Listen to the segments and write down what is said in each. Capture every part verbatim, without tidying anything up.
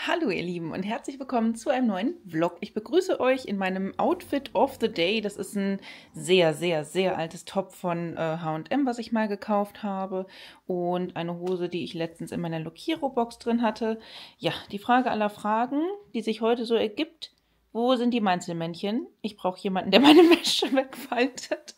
Hallo ihr Lieben und herzlich willkommen zu einem neuen Vlog. Ich begrüße euch in meinem Outfit of the Day. Das ist ein sehr, sehr, sehr altes Top von äh, H und M, was ich mal gekauft habe. Und eine Hose, die ich letztens in meiner Lokiro-Box drin hatte. Ja, die Frage aller Fragen, die sich heute so ergibt. Wo sind die Meinzelmännchen? Ich brauche jemanden, der meine Wäsche wegfaltet.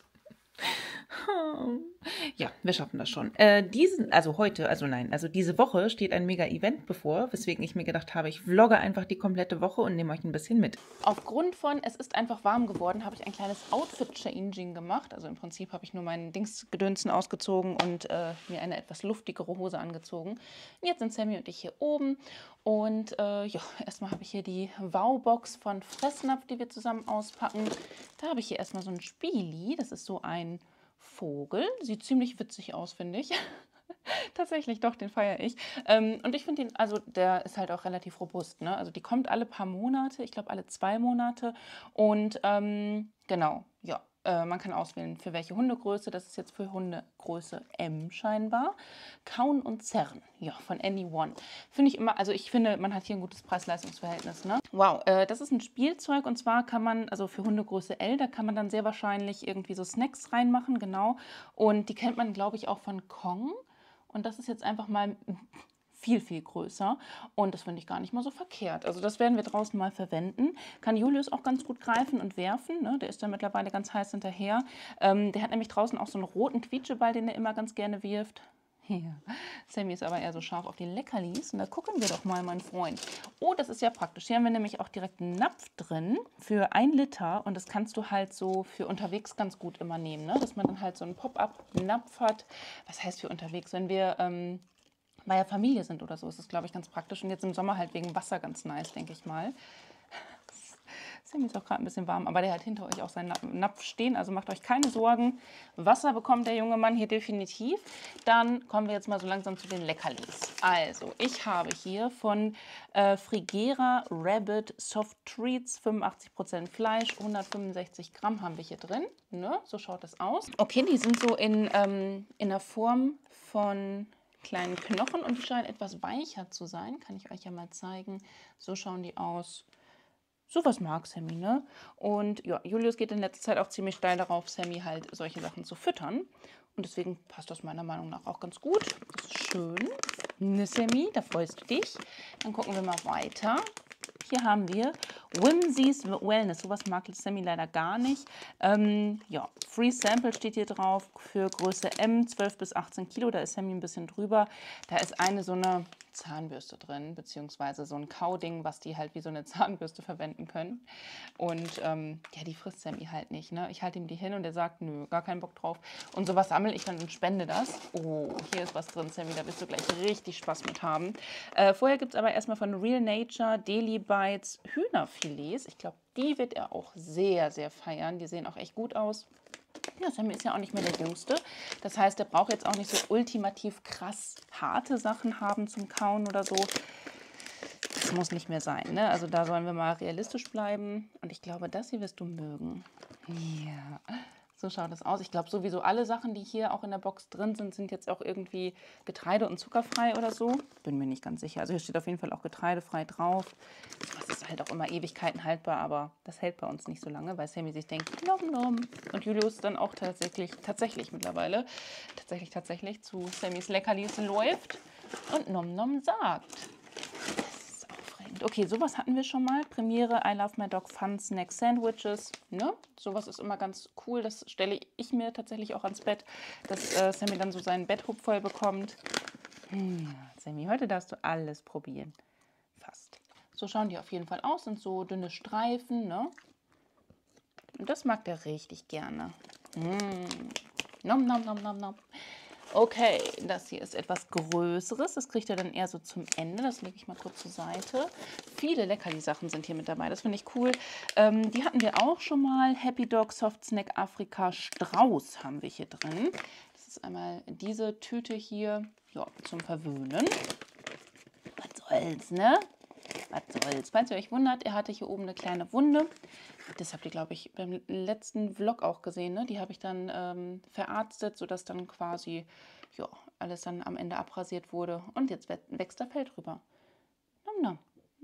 Ja, wir schaffen das schon. Äh, diesen, also heute, also nein, also diese Woche steht ein Mega-Event bevor, weswegen ich mir gedacht habe, ich vlogge einfach die komplette Woche und nehme euch ein bisschen mit. Aufgrund von, es ist einfach warm geworden, habe ich ein kleines Outfit-Changing gemacht. Also im Prinzip habe ich nur meinen Dingsgedönsen ausgezogen und äh, mir eine etwas luftigere Hose angezogen. Und jetzt sind Sammy und ich hier oben. Und äh, ja, erstmal habe ich hier die Wow-Box von Fressnapf, die wir zusammen auspacken. Da habe ich hier erstmal so ein Spieli. Das ist so ein Vogel. Sieht ziemlich witzig aus, finde ich. Tatsächlich, doch, den feiere ich. Ähm, und ich finde den, also der ist halt auch relativ robust, ne? Also die kommt alle paar Monate, ich glaube alle zwei Monate. Und ähm, genau, ja, äh, man kann auswählen, für welche Hundegröße. Das ist jetzt für Hundegröße M scheinbar. Kauen und Zerren, ja, von Anyone. Finde ich immer, also ich finde, man hat hier ein gutes Preis-Leistungs-Verhältnis, ne? Wow, äh, das ist ein Spielzeug und zwar kann man, also für Hundegröße L, da kann man dann sehr wahrscheinlich irgendwie so Snacks reinmachen, genau. Und die kennt man, glaube ich, auch von Kong. Und das ist jetzt einfach mal viel, viel größer. Und das finde ich gar nicht mal so verkehrt. Also das werden wir draußen mal verwenden. Kann Julius auch ganz gut greifen und werfen, ne? Der ist da mittlerweile ganz heiß hinterher. Ähm, der hat nämlich draußen auch so einen roten Quietscheball, den er immer ganz gerne wirft. Ja. Sammy ist aber eher so scharf auf die Leckerlis. Und da gucken wir doch mal, mein Freund. Oh, das ist ja praktisch. Hier haben wir nämlich auch direkt einen Napf drin für ein Liter. Und das kannst du halt so für unterwegs ganz gut immer nehmen, ne? Dass man dann halt so einen Pop-up-Napf hat. Was heißt für unterwegs? Wenn wir ähm, bei der Familie sind oder so, ist das, glaube ich, ganz praktisch. Und jetzt im Sommer halt wegen Wasser ganz nice, denke ich mal. Sammy ist auch gerade ein bisschen warm, aber der hat hinter euch auch seinen Napf stehen, also macht euch keine Sorgen. Wasser bekommt der junge Mann hier definitiv. Dann kommen wir jetzt mal so langsam zu den Leckerlis. Also, ich habe hier von äh, Frigera Rabbit Soft Treats, fünfundachtzig Prozent Fleisch, hundertfünfundsechzig Gramm haben wir hier drin. Ne? So schaut das aus. Okay, die sind so in, ähm, in der Form von kleinen Knochen und die scheinen etwas weicher zu sein. Kann ich euch ja mal zeigen. So schauen die aus. Sowas mag Sammy, ne? Und ja, Julius geht in letzter Zeit auch ziemlich steil darauf, Sammy halt solche Sachen zu füttern. Und deswegen passt das meiner Meinung nach auch ganz gut. Das ist schön. Ne, Sammy, da freust du dich. Dann gucken wir mal weiter. Hier haben wir Whimsy's Wellness. Sowas mag Sammy leider gar nicht. Ähm, ja, Free Sample steht hier drauf für Größe M, zwölf bis achtzehn Kilo. Da ist Sammy ein bisschen drüber. Da ist eine so eine Zahnbürste drin, beziehungsweise so ein Kauding, was die halt wie so eine Zahnbürste verwenden können. Und ähm, ja, die frisst Sammy halt nicht, ne? Ich halte ihm die hin und er sagt, nö, gar keinen Bock drauf. Und sowas sammle ich dann und spende das. Oh, hier ist was drin, Sammy, da wirst du gleich richtig Spaß mit haben. Äh, vorher gibt es aber erstmal von Real Nature Daily Bites Hühnerfilets. Ich glaube, die wird er auch sehr, sehr feiern. Die sehen auch echt gut aus. Ja, Sammy ist ja auch nicht mehr der Jüngste. Das heißt, er braucht jetzt auch nicht so ultimativ krass harte Sachen haben zum Kauen oder so. Das muss nicht mehr sein, ne? Also da sollen wir mal realistisch bleiben. Und ich glaube, das hier wirst du mögen. Ja, so schaut es aus. Ich glaube sowieso alle Sachen, die hier auch in der Box drin sind, sind jetzt auch irgendwie getreide- und zuckerfrei oder so. Bin mir nicht ganz sicher. Also hier steht auf jeden Fall auch getreidefrei drauf. Das ist halt auch immer Ewigkeiten haltbar, aber das hält bei uns nicht so lange, weil Sammy sich denkt, nom nom. Und Julius dann auch tatsächlich, tatsächlich mittlerweile, tatsächlich, tatsächlich zu Sammys Leckerlis läuft und nom nom sagt. Okay, sowas hatten wir schon mal. Premiere I Love My Dog Fun Snack Sandwiches. Ne? Sowas ist immer ganz cool. Das stelle ich mir tatsächlich auch ans Bett, dass äh, Sammy dann so seinen Betthub voll bekommt. Hm, Sammy, heute darfst du alles probieren. Fast. So schauen die auf jeden Fall aus. Sind so dünne Streifen. Ne? Und das mag der richtig gerne. Hm. Nom, nom, nom, nom, nom. Okay, das hier ist etwas Größeres. Das kriegt er dann eher so zum Ende. Das lege ich mal kurz zur Seite. Viele Leckerli-Sachen sind hier mit dabei. Das finde ich cool. Ähm, die hatten wir auch schon mal. Happy Dog Soft Snack Afrika Strauß haben wir hier drin. Das ist einmal diese Tüte hier, ja, zum Verwöhnen. Was soll's, ne? Was soll's. Falls ihr euch wundert, er hatte hier oben eine kleine Wunde. Das habt ihr, glaube ich, beim letzten Vlog auch gesehen. Ne? Die habe ich dann ähm, verarztet, sodass dann quasi ja, alles dann am Ende abrasiert wurde. Und jetzt wächst da Fell drüber. Nom, nom.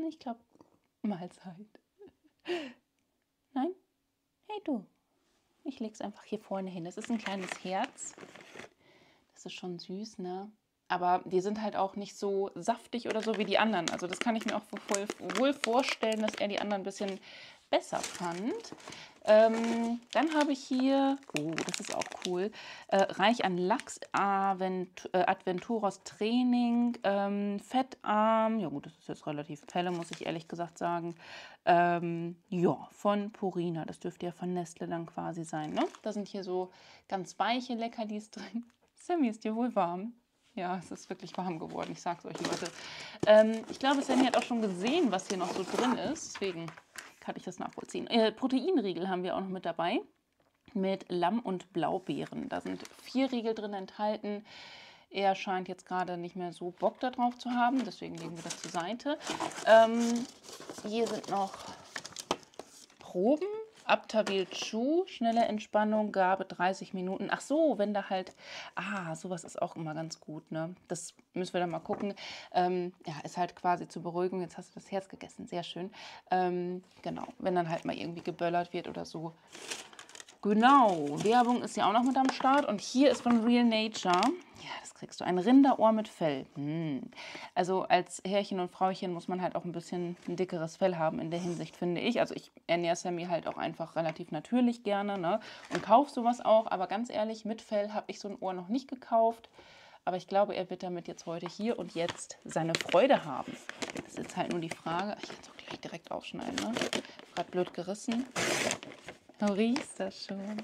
Ich glaube, Mahlzeit. Nein? Hey du. Ich lege es einfach hier vorne hin. Das ist ein kleines Herz. Das ist schon süß, ne? Aber die sind halt auch nicht so saftig oder so wie die anderen. Also das kann ich mir auch wohl, wohl vorstellen, dass er die anderen ein bisschen besser fand. Ähm, dann habe ich hier, oh, das ist auch cool, äh, reich an Lachs, Avent äh, Adventuros Training, ähm, Fettarm, ja gut, das ist jetzt relativ Pelle, muss ich ehrlich gesagt sagen. Ähm, ja, von Purina, das dürfte ja von Nestle dann quasi sein, ne? Da sind hier so ganz weiche Leckerlis drin. Sammy, ist dir wohl warm? Ja, es ist wirklich warm geworden, ich sag's euch, Leute. Ähm, ich glaube, Sammy hat auch schon gesehen, was hier noch so drin ist. Deswegen kann ich das nachvollziehen. Äh, Proteinriegel haben wir auch noch mit dabei. Mit Lamm und Blaubeeren. Da sind vier Riegel drin enthalten. Er scheint jetzt gerade nicht mehr so Bock darauf zu haben. Deswegen legen wir das zur Seite. Ähm, hier sind noch Proben. Aptavil Chew, schnelle Entspannung, Gabe dreißig Minuten. Ach so, wenn da halt, ah, sowas ist auch immer ganz gut, ne? Das müssen wir dann mal gucken. Ähm, ja, ist halt quasi zur Beruhigung. Jetzt hast du das Herz gegessen, sehr schön. Ähm, genau, wenn dann halt mal irgendwie geböllert wird oder so. Genau, Werbung ist ja auch noch mit am Start. Und hier ist von Real Nature, ja, das kriegst du, ein Rinderohr mit Fell. Hm. Also als Herrchen und Frauchen muss man halt auch ein bisschen ein dickeres Fell haben in der Hinsicht, finde ich. Also ich ernähre Sammy halt auch einfach relativ natürlich gerne, ne? Und kaufe sowas auch. Aber ganz ehrlich, mit Fell habe ich so ein Ohr noch nicht gekauft. Aber ich glaube, er wird damit jetzt heute hier und jetzt seine Freude haben. Das ist jetzt halt nur die Frage. Ich kann es auch gleich direkt aufschneiden, ne? Gerade blöd gerissen. Du riechst das schon.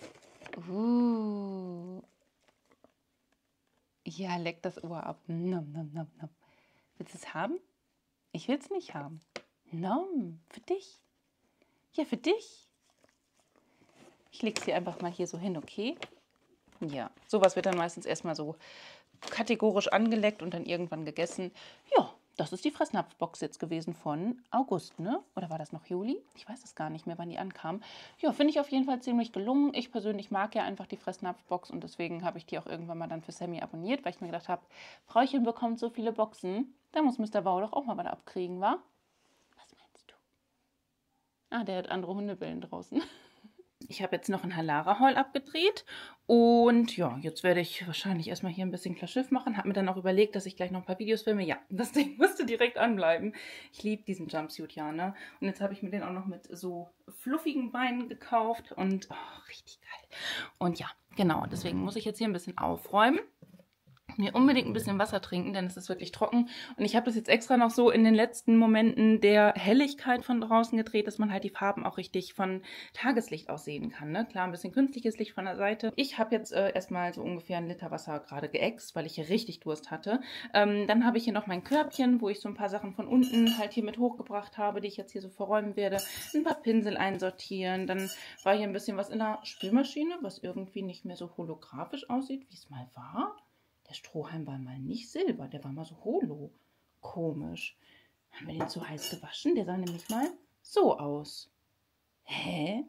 Uh. Ja, leck das Ohr ab. Nom, nom, nom, nom. Willst du es haben? Ich will es nicht haben. Nom, für dich. Ja, für dich. Ich lege es hier einfach mal hier so hin, okay? Ja, sowas wird dann meistens erstmal so kategorisch angeleckt und dann irgendwann gegessen. Ja, das ist die Fressnapfbox jetzt gewesen von August, ne? Oder war das noch Juli? Ich weiß es gar nicht mehr, wann die ankam. Ja, finde ich auf jeden Fall ziemlich gelungen. Ich persönlich mag ja einfach die Fressnapfbox und deswegen habe ich die auch irgendwann mal dann für Sammy abonniert, weil ich mir gedacht habe, Frauchen bekommt so viele Boxen, da muss Mister Bau doch auch mal was abkriegen, wa? Was meinst du? Ah, der hat andere Hundebellen draußen. Ich habe jetzt noch ein Halara-Haul abgedreht und ja, jetzt werde ich wahrscheinlich erstmal hier ein bisschen klar Schiff machen. Habe mir dann auch überlegt, dass ich gleich noch ein paar Videos filme. Ja, das Ding musste direkt anbleiben. Ich liebe diesen Jumpsuit ja, ne? Und jetzt habe ich mir den auch noch mit so fluffigen Beinen gekauft und oh, richtig geil. Und ja, genau, deswegen muss ich jetzt hier ein bisschen aufräumen. Mir unbedingt ein bisschen Wasser trinken, denn es ist wirklich trocken. Und ich habe das jetzt extra noch so in den letzten Momenten der Helligkeit von draußen gedreht, dass man halt die Farben auch richtig von Tageslicht aus sehen kann. Ne? Klar, ein bisschen künstliches Licht von der Seite. Ich habe jetzt äh, erstmal so ungefähr einen Liter Wasser gerade geäxt, weil ich hier richtig Durst hatte. Ähm, dann habe ich hier noch mein Körbchen, wo ich so ein paar Sachen von unten halt hier mit hochgebracht habe, die ich jetzt hier so verräumen werde. Ein paar Pinsel einsortieren. Dann war hier ein bisschen was in der Spülmaschine, was irgendwie nicht mehr so holographisch aussieht, wie es mal war. Der Strohhalm war mal nicht silber, der war mal so holo. Komisch. Haben wir den zu heiß gewaschen? Der sah nämlich mal so aus. Hä?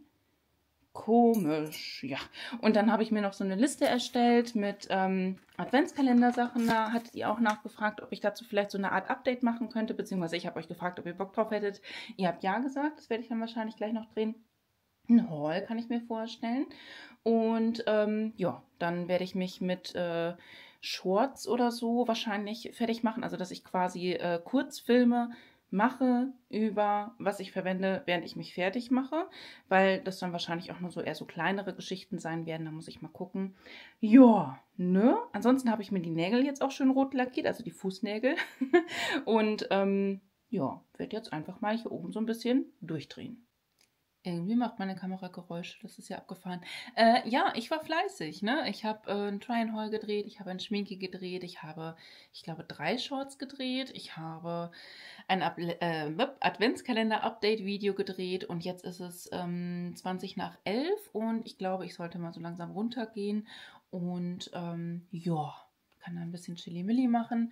Komisch, ja. Und dann habe ich mir noch so eine Liste erstellt mit ähm, Adventskalender-Sachen. Da hattet ihr auch nachgefragt, ob ich dazu vielleicht so eine Art Update machen könnte, beziehungsweise ich habe euch gefragt, ob ihr Bock drauf hättet. Ihr habt ja gesagt, das werde ich dann wahrscheinlich gleich noch drehen. Ein Haul kann ich mir vorstellen. Und ähm, ja, dann werde ich mich mit äh, Shorts oder so wahrscheinlich fertig machen. Also dass ich quasi äh, Kurzfilme mache über was ich verwende, während ich mich fertig mache. Weil das dann wahrscheinlich auch nur so eher so kleinere Geschichten sein werden. Da muss ich mal gucken. Ja, ne? Ansonsten habe ich mir die Nägel jetzt auch schön rot lackiert, also die Fußnägel. Und ähm, ja, werde jetzt einfach mal hier oben so ein bisschen durchdrehen. Irgendwie macht meine Kamera Geräusche, das ist ja abgefahren. Äh, ja, ich war fleißig, ne? Ich habe äh, ein Try-and-Haul gedreht, ich habe ein Schminke gedreht, ich habe, ich glaube, drei Shorts gedreht, ich habe ein äh, Adventskalender-Update-Video gedreht und jetzt ist es ähm, zwanzig nach elf und ich glaube, ich sollte mal so langsam runtergehen und ähm, ja, kann da ein bisschen Chili-Milli machen.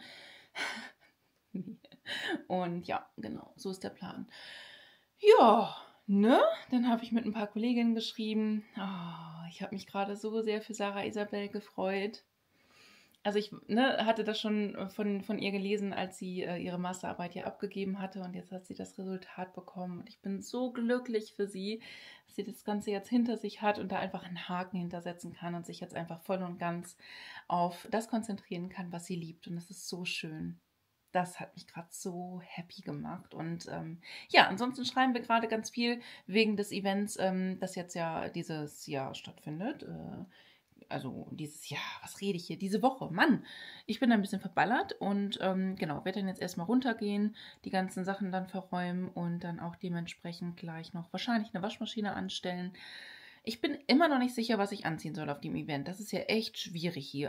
Und ja, genau, so ist der Plan. Ja, ne? Dann habe ich mit ein paar Kolleginnen geschrieben. Oh, ich habe mich gerade so sehr für Sarah Isabel gefreut. Also ich ne, hatte das schon von, von ihr gelesen, als sie äh, ihre Masterarbeit hier abgegeben hatte und jetzt hat sie das Resultat bekommen. Und ich bin so glücklich für sie, dass sie das Ganze jetzt hinter sich hat und da einfach einen Haken hintersetzen kann und sich jetzt einfach voll und ganz auf das konzentrieren kann, was sie liebt. Und das ist so schön. Das hat mich gerade so happy gemacht. Und ähm, ja, ansonsten schreiben wir gerade ganz viel wegen des Events, ähm, das jetzt ja dieses Jahr stattfindet. Äh, also dieses Jahr, was rede ich hier? Diese Woche, Mann, ich bin ein bisschen verballert und ähm, genau, werde dann jetzt erstmal runtergehen, die ganzen Sachen dann verräumen und dann auch dementsprechend gleich noch wahrscheinlich eine Waschmaschine anstellen. Ich bin immer noch nicht sicher, was ich anziehen soll auf dem Event. Das ist ja echt schwierig hier.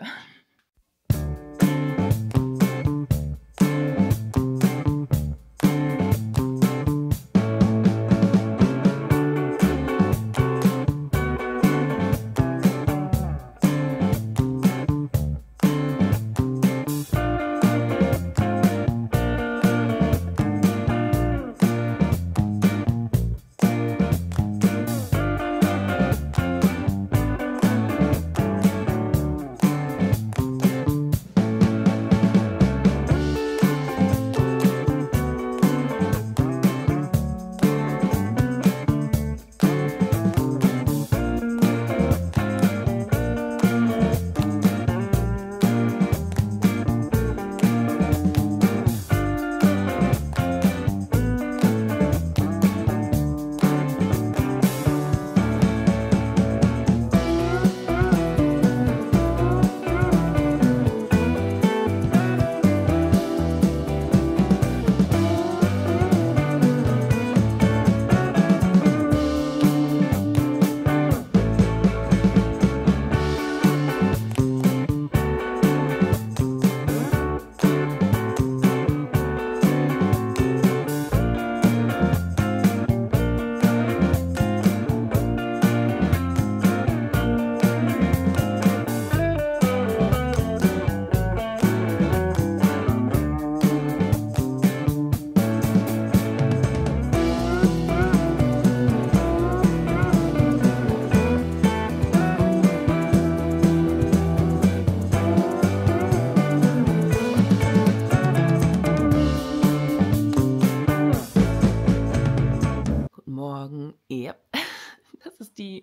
Ja, das ist die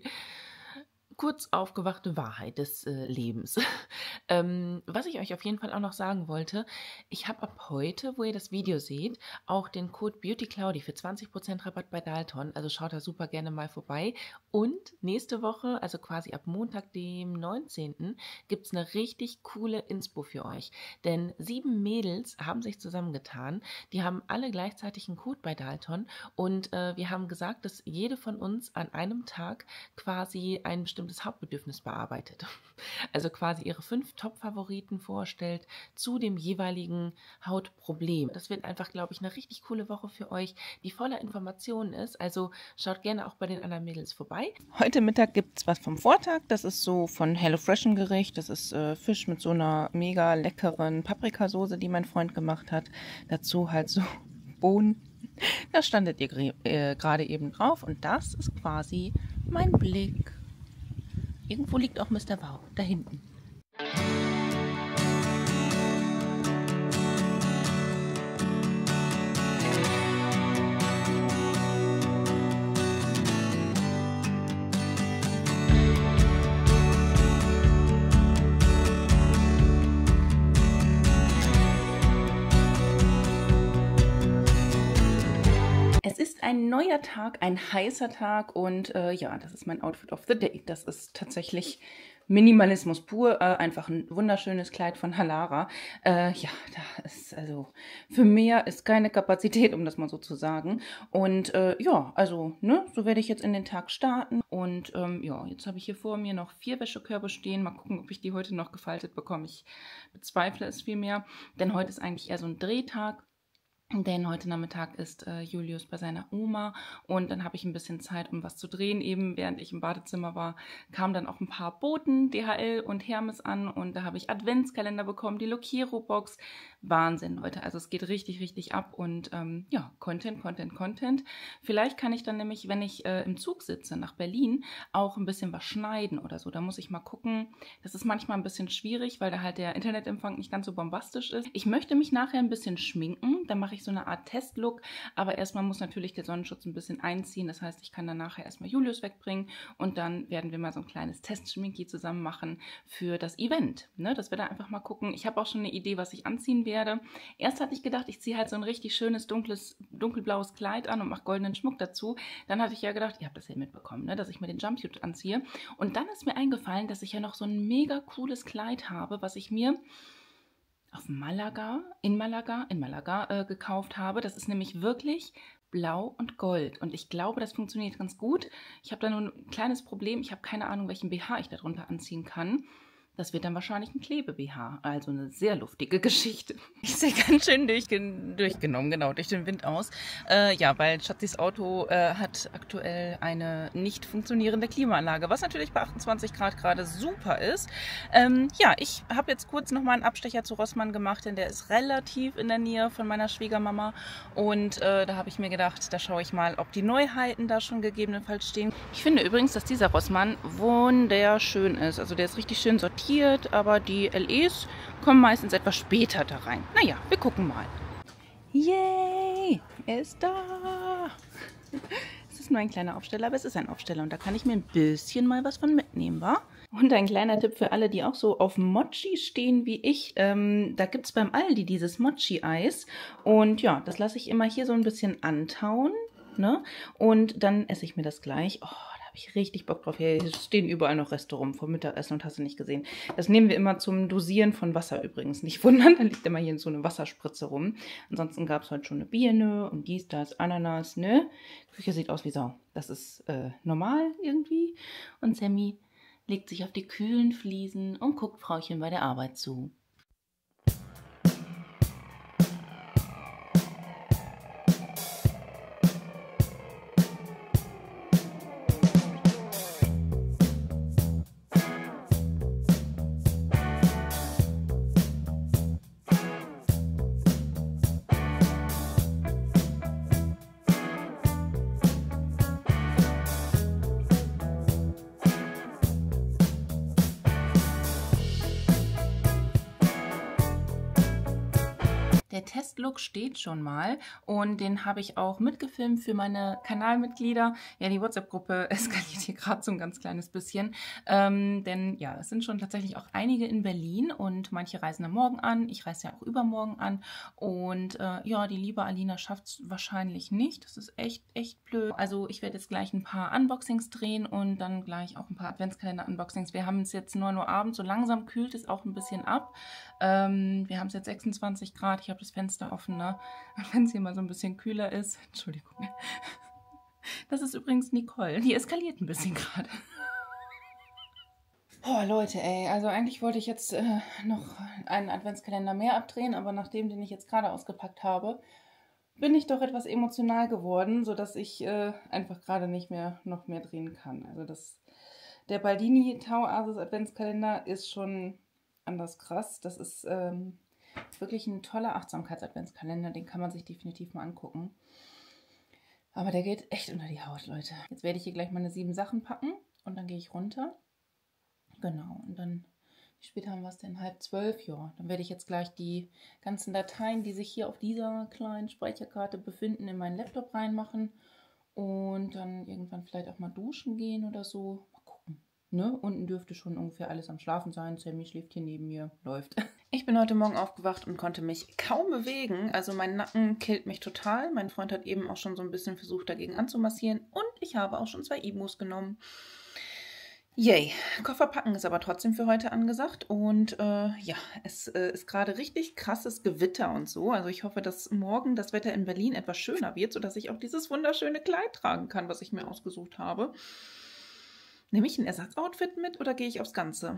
kurz aufgewachte Wahrheit des äh, Lebens. ähm, was ich euch auf jeden Fall auch noch sagen wollte, ich habe ab heute, wo ihr das Video seht, auch den Code BeautyCloudy für zwanzig Prozent Rabatt bei Dalton. Also schaut da super gerne mal vorbei. Und nächste Woche, also quasi ab Montag, dem neunzehnten, gibt es eine richtig coole Inspo für euch. Denn sieben Mädels haben sich zusammengetan. Die haben alle gleichzeitig einen Code bei Dalton. Und äh, wir haben gesagt, dass jede von uns an einem Tag quasi ein bestimmtes Hautbedürfnis bearbeitet. Also quasi ihre fünf Top-Favoriten vorstellt zu dem jeweiligen Hautproblem. Das wird einfach, glaube ich, eine richtig coole Woche für euch, die voller Informationen ist. Also schaut gerne auch bei den anderen Mädels vorbei. Heute Mittag gibt es was vom Vortag. Das ist so von HelloFresh ein Gericht. Das ist äh, Fisch mit so einer mega leckeren Paprikasauce, die mein Freund gemacht hat. Dazu halt so Bohnen. Da standet ihr äh, gerade eben drauf. Und das ist quasi mein Blick. Irgendwo liegt auch Mister Wow, da hinten. Es ist ein neuer Tag, ein heißer Tag und äh, ja, das ist mein Outfit of the Day. Das ist tatsächlich Minimalismus pur, äh, einfach ein wunderschönes Kleid von Halara. Äh, ja, da ist also für mehr ist keine Kapazität, um das mal so zu sagen. Und äh, ja, also ne, so werde ich jetzt in den Tag starten. Und ähm, ja, jetzt habe ich hier vor mir noch vier Wäschekörbe stehen. Mal gucken, ob ich die heute noch gefaltet bekomme. Ich bezweifle es vielmehr, denn heute ist eigentlich eher so ein Drehtag. Denn heute Nachmittag ist äh, Julius bei seiner Oma und dann habe ich ein bisschen Zeit, um was zu drehen. Eben während ich im Badezimmer war, kamen dann auch ein paar Boten, D H L und Hermes an und da habe ich Adventskalender bekommen, die Lokero-Box. Wahnsinn, Leute. Also es geht richtig, richtig ab und ähm, ja, Content, Content, Content. Vielleicht kann ich dann nämlich, wenn ich äh, im Zug sitze nach Berlin, auch ein bisschen was schneiden oder so. Da muss ich mal gucken. Das ist manchmal ein bisschen schwierig, weil da halt der Internetempfang nicht ganz so bombastisch ist. Ich möchte mich nachher ein bisschen schminken. Dann mache ich so eine Art Testlook, aber erstmal muss natürlich der Sonnenschutz ein bisschen einziehen. Das heißt, ich kann dann nachher erstmal Julius wegbringen und dann werden wir mal so ein kleines Testschminki zusammen machen für das Event. Ne, dass wir da einfach mal gucken. Ich habe auch schon eine Idee, was ich anziehen werde. Erst hatte ich gedacht, ich ziehe halt so ein richtig schönes, dunkles, dunkelblaues Kleid an und mache goldenen Schmuck dazu. Dann hatte ich ja gedacht, ihr habt das ja mitbekommen, ne, dass ich mir den Jumpsuit anziehe. Und dann ist mir eingefallen, dass ich ja noch so ein mega cooles Kleid habe, was ich mir auf Malaga, in Malaga, in Malaga äh, gekauft habe. Das ist nämlich wirklich blau und gold. Und ich glaube, das funktioniert ganz gut. Ich habe da nur ein kleines Problem. Ich habe keine Ahnung, welchen B H ich darunter anziehen kann. Das wird dann wahrscheinlich ein Klebe-B H, also eine sehr luftige Geschichte. Ich sehe ganz schön durchgen durchgenommen, genau, durch den Wind aus. Äh, ja, weil Schatzis Auto äh, hat aktuell eine nicht funktionierende Klimaanlage, was natürlich bei achtundzwanzig Grad gerade super ist. Ähm, ja, ich habe jetzt kurz nochmal einen Abstecher zu Rossmann gemacht, denn der ist relativ in der Nähe von meiner Schwiegermama. Und äh, da habe ich mir gedacht, da schaue ich mal, ob die Neuheiten da schon gegebenenfalls stehen. Ich finde übrigens, dass dieser Rossmann wunderschön ist. Also der ist richtig schön sortiert. Aber die L Es kommen meistens etwas später da rein. Naja, wir gucken mal. Yay! Er ist da! Es ist nur ein kleiner Aufsteller, aber es ist ein Aufsteller. Und da kann ich mir ein bisschen mal was von mitnehmen, wa? Und ein kleiner Tipp für alle, die auch so auf Mochi stehen wie ich. Ähm, da gibt es beim Aldi dieses Mochi-Eis. Und ja, das lasse ich immer hier so ein bisschen antauen. Ne? Und dann esse ich mir das gleich. Oh, ich richtig Bock drauf. Hier stehen überall noch Reste rum vom Mittagessen und hast du nicht gesehen. Das nehmen wir immer zum Dosieren von Wasser übrigens. Nicht wundern, da liegt immer hier so eine Wasserspritze rum. Ansonsten gab es heute schon eine Birne und dies, das, Ananas, ne? Die Küche sieht aus wie Sau. Das ist äh, normal irgendwie. Und Sammy legt sich auf die kühlen Fliesen und guckt Frauchen bei der Arbeit zu. Der Testlook steht schon mal und den habe ich auch mitgefilmt für meine Kanalmitglieder. Ja, die WhatsApp-Gruppe eskaliert hier gerade so ein ganz kleines bisschen. Ähm, denn ja, es sind schon tatsächlich auch einige in Berlin und manche reisen am Morgen an. Ich reise ja auch übermorgen an. Und äh, ja, die liebe Alina schafft es wahrscheinlich nicht. Das ist echt, echt blöd. Also ich werde jetzt gleich ein paar Unboxings drehen und dann gleich auch ein paar Adventskalender-Unboxings. Wir haben es jetzt nur nur abends. So langsam kühlt es auch ein bisschen ab. Ähm, wir haben es jetzt sechsundzwanzig Grad. Ich habe das Fenster offen, ne? Wenn es hier mal so ein bisschen kühler ist. Entschuldigung. Das ist übrigens Nicole. Die eskaliert ein bisschen gerade. Boah, Leute, ey. Also eigentlich wollte ich jetzt äh, noch einen Adventskalender mehr abdrehen, aber nachdem den ich jetzt gerade ausgepackt habe, bin ich doch etwas emotional geworden, sodass ich äh, einfach gerade nicht mehr noch mehr drehen kann. Also das, der Baldini Tau Asis Adventskalender ist schon anders krass. Das ist ähm, wirklich ein toller Achtsamkeits-Adventskalender. Den kann man sich definitiv mal angucken. Aber der geht echt unter die Haut, Leute. Jetzt werde ich hier gleich meine sieben Sachen packen und dann gehe ich runter. Genau, und dann, wie spät haben wir es denn? Halb zwölf, ja. Dann werde ich jetzt gleich die ganzen Dateien, die sich hier auf dieser kleinen Speicherkarte befinden, in meinen Laptop reinmachen. Und dann irgendwann vielleicht auch mal duschen gehen oder so. Mal gucken. Ne? Unten dürfte schon ungefähr alles am Schlafen sein. Sammy schläft hier neben mir. Läuft. Ich bin heute Morgen aufgewacht und konnte mich kaum bewegen. Also mein Nacken killt mich total. Mein Freund hat eben auch schon so ein bisschen versucht, dagegen anzumassieren. Und ich habe auch schon zwei Imus genommen. Yay. Koffer packen ist aber trotzdem für heute angesagt. Und äh, ja, es äh, ist gerade richtig krasses Gewitter und so. Also ich hoffe, dass morgen das Wetter in Berlin etwas schöner wird, sodass ich auch dieses wunderschöne Kleid tragen kann, was ich mir ausgesucht habe. Nehme ich ein Ersatzoutfit mit oder gehe ich aufs Ganze?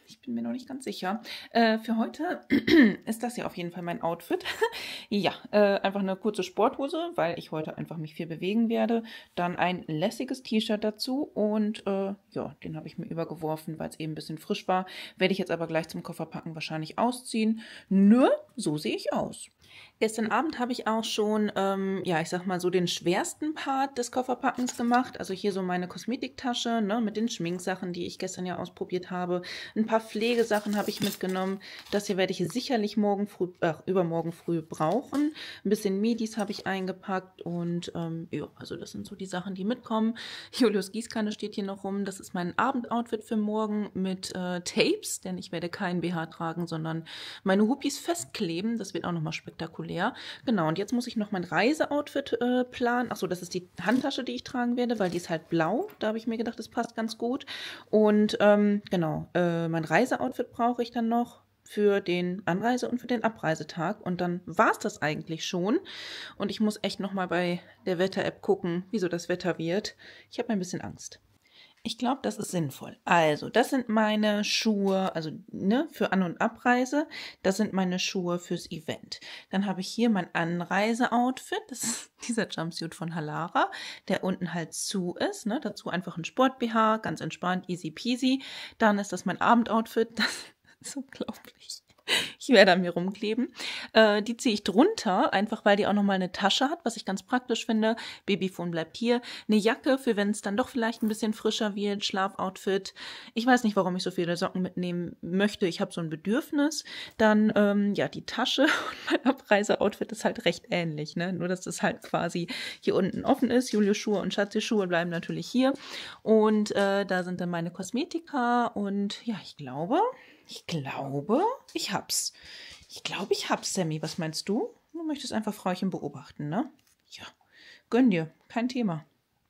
Ich bin mir noch nicht ganz sicher. Äh, für heute ist das ja auf jeden Fall mein Outfit. Ja, äh, einfach eine kurze Sporthose, weil ich heute einfach mich viel bewegen werde. Dann ein lässiges T-Shirt dazu und äh, ja, den habe ich mir übergeworfen, weil es eben ein bisschen frisch war. Werde ich jetzt aber gleich zum Kofferpacken wahrscheinlich ausziehen. Nö, so sehe ich aus. Gestern Abend habe ich auch schon, ähm, ja, ich sag mal so den schwersten Part des Kofferpackens gemacht. Also hier so meine Kosmetiktasche, ne, mit den Schminksachen, die ich gestern ja ausprobiert habe. Ein paar Pflegesachen habe ich mitgenommen. Das hier werde ich sicherlich morgen früh, ach, übermorgen früh brauchen. Ein bisschen Midis habe ich eingepackt und ähm, ja, also das sind so die Sachen, die mitkommen. Julius Gießkanne steht hier noch rum. Das ist mein Abendoutfit für morgen mit äh, Tapes, denn ich werde keinen B H tragen, sondern meine Huppies festkleben. Das wird auch nochmal spektakulär. Genau, und jetzt muss ich noch mein Reiseoutfit äh, planen. Achso, das ist die Handtasche, die ich tragen werde, weil die ist halt blau. Da habe ich mir gedacht, das passt ganz gut. Und ähm, genau, äh, mein Reiseoutfit brauche ich dann noch für den Anreise- und für den Abreisetag. Und dann war es das eigentlich schon. Und ich muss echt nochmal bei der Wetter-App gucken, wieso das Wetter wird. Ich habe ein bisschen Angst. Ich glaube, das ist sinnvoll. Also, das sind meine Schuhe, also ne, für An- und Abreise. Das sind meine Schuhe fürs Event. Dann habe ich hier mein Anreiseoutfit. Das ist dieser Jumpsuit von Halara, der unten halt zu ist. Ne? Dazu einfach ein Sport-B H, ganz entspannt, easy peasy. Dann ist das mein Abendoutfit. Das ist unglaublich. Ich werde an mir rumkleben. Äh, die ziehe ich drunter, einfach weil die auch nochmal eine Tasche hat, was ich ganz praktisch finde. Babyphone bleibt hier. Eine Jacke, für wenn es dann doch vielleicht ein bisschen frischer wird. Schlafoutfit. Ich weiß nicht, warum ich so viele Socken mitnehmen möchte. Ich habe so ein Bedürfnis. Dann, ähm, ja, die Tasche und mein Abreiseoutfit ist halt recht ähnlich, ne? Nur, dass das halt quasi hier unten offen ist. Julius Schuhe und Schatzi Schuhe bleiben natürlich hier. Und äh, da sind dann meine Kosmetika und ja, ich glaube... Ich glaube, ich hab's. Ich glaube, ich hab's, Sammy. Was meinst du? Du möchtest einfach Frauchen beobachten, ne? Ja, gönn dir. Kein Thema.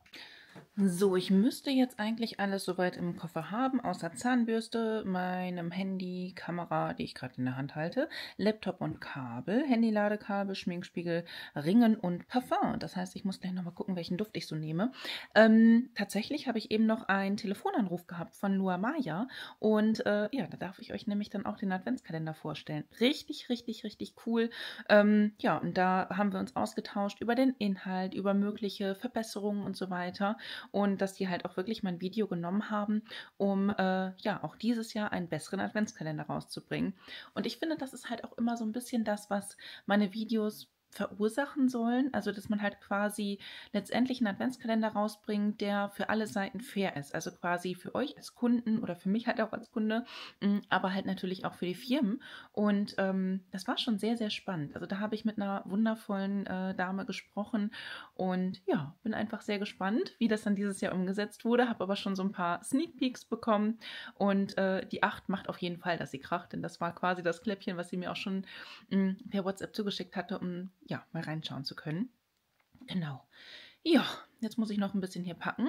So, ich müsste jetzt eigentlich alles soweit im Koffer haben, außer Zahnbürste, meinem Handy, Kamera, die ich gerade in der Hand halte, Laptop und Kabel, Handyladekabel, Schminkspiegel, Ringen und Parfum. Das heißt, ich muss gleich nochmal gucken, welchen Duft ich so nehme. Ähm, tatsächlich habe ich eben noch einen Telefonanruf gehabt von Lua Maya und äh, ja, da darf ich euch nämlich dann auch den Adventskalender vorstellen. Richtig, richtig, richtig cool. Ähm, ja, und da haben wir uns ausgetauscht über den Inhalt, über mögliche Verbesserungen und so weiter. Und dass die halt auch wirklich mein Video genommen haben, um äh, ja auch dieses Jahr einen besseren Adventskalender rauszubringen. Und ich finde, das ist halt auch immer so ein bisschen das, was meine Videos verursachen sollen, also dass man halt quasi letztendlich einen Adventskalender rausbringt, der für alle Seiten fair ist, also quasi für euch als Kunden oder für mich halt auch als Kunde, aber halt natürlich auch für die Firmen und ähm, das war schon sehr, sehr spannend, also da habe ich mit einer wundervollen äh, Dame gesprochen und ja, bin einfach sehr gespannt, wie das dann dieses Jahr umgesetzt wurde, habe aber schon so ein paar Sneak Peeks bekommen und äh, die acht macht auf jeden Fall, dass sie kracht, denn das war quasi das Kläppchen, was sie mir auch schon mh, per WhatsApp zugeschickt hatte, um ja, mal reinschauen zu können. Genau. Ja, jetzt muss ich noch ein bisschen hier packen.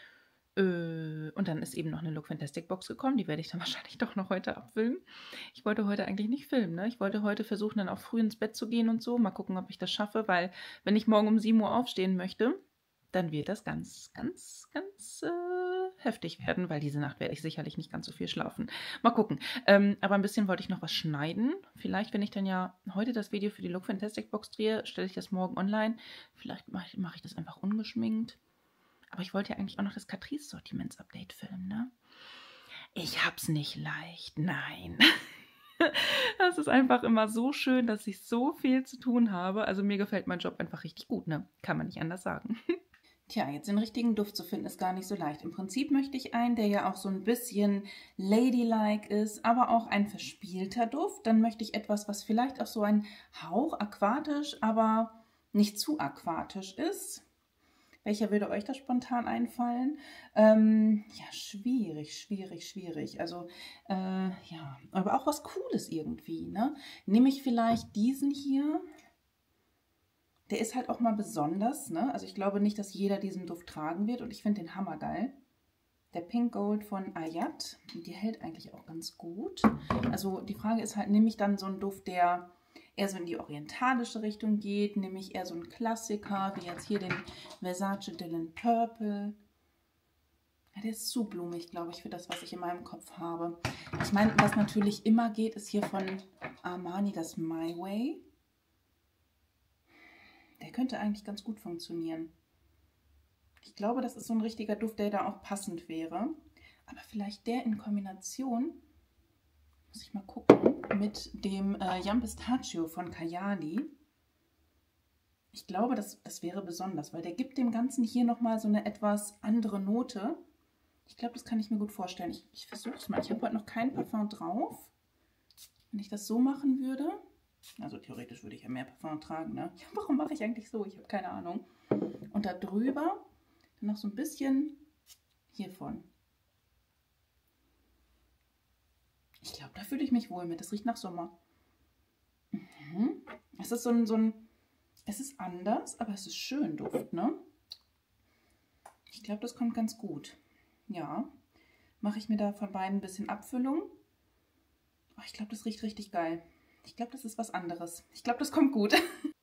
Äh, und dann ist eben noch eine Look Fantastic Box gekommen. Die werde ich dann wahrscheinlich doch noch heute abfilmen. Ich wollte heute eigentlich nicht filmen, ne? Ich wollte heute versuchen, dann auch früh ins Bett zu gehen und so. Mal gucken, ob ich das schaffe, weil wenn ich morgen um sieben Uhr aufstehen möchte, dann wird das ganz, ganz, ganz äh, heftig werden, weil diese Nacht werde ich sicherlich nicht ganz so viel schlafen. Mal gucken. Ähm, aber ein bisschen wollte ich noch was schneiden. Vielleicht, wenn ich dann ja heute das Video für die Look Fantastic Box drehe, stelle ich das morgen online. Vielleicht mache ich, mach ich das einfach ungeschminkt. Aber ich wollte ja eigentlich auch noch das Catrice-Sortiments-Update filmen, ne? Ich hab's nicht leicht, nein. Das ist einfach immer so schön, dass ich so viel zu tun habe. Also mir gefällt mein Job einfach richtig gut, ne? Kann man nicht anders sagen. Tja, jetzt den richtigen Duft zu finden, ist gar nicht so leicht. Im Prinzip möchte ich einen, der ja auch so ein bisschen ladylike ist, aber auch ein verspielter Duft. Dann möchte ich etwas, was vielleicht auch so ein Hauch aquatisch, aber nicht zu aquatisch ist. Welcher würde euch da spontan einfallen? Ähm, ja, schwierig, schwierig, schwierig. Also, äh, ja, aber auch was Cooles irgendwie, ne? Nehme ich vielleicht diesen hier? Der ist halt auch mal besonders, ne? Also ich glaube nicht, dass jeder diesen Duft tragen wird und ich finde den hammergeil. Der Pink Gold von Ayat, die hält eigentlich auch ganz gut. Also die Frage ist halt, nehme ich dann so einen Duft, der eher so in die orientalische Richtung geht, nehme ich eher so einen Klassiker, wie jetzt hier den Versace Dylan Purple. Ja, der ist zu blumig, glaube ich, für das, was ich in meinem Kopf habe. Ich meine, was natürlich immer geht, ist hier von Armani das My Way. Der könnte eigentlich ganz gut funktionieren. Ich glaube, das ist so ein richtiger Duft, der da auch passend wäre. Aber vielleicht der in Kombination, muss ich mal gucken, mit dem äh, Yum Pistachio von Kayali. Ich glaube, das, das wäre besonders, weil der gibt dem Ganzen hier nochmal so eine etwas andere Note. Ich glaube, das kann ich mir gut vorstellen. Ich, ich versuche es mal. Ich habe heute noch kein Parfum drauf. Wenn ich das so machen würde, also theoretisch würde ich ja mehr Parfum tragen, ne? Ja, warum mache ich eigentlich so? Ich habe keine Ahnung. Und da drüber dann noch so ein bisschen hiervon. Ich glaube, da fühle ich mich wohl mit. Das riecht nach Sommer. Mhm. Es ist so ein, so ein, es ist anders, aber es ist schön Duft, ne? Ich glaube, das kommt ganz gut. Ja, mache ich mir da von beiden ein bisschen Abfüllung. Oh, ich glaube, das riecht richtig geil. Ich glaube, das ist was anderes. Ich glaube, das kommt gut.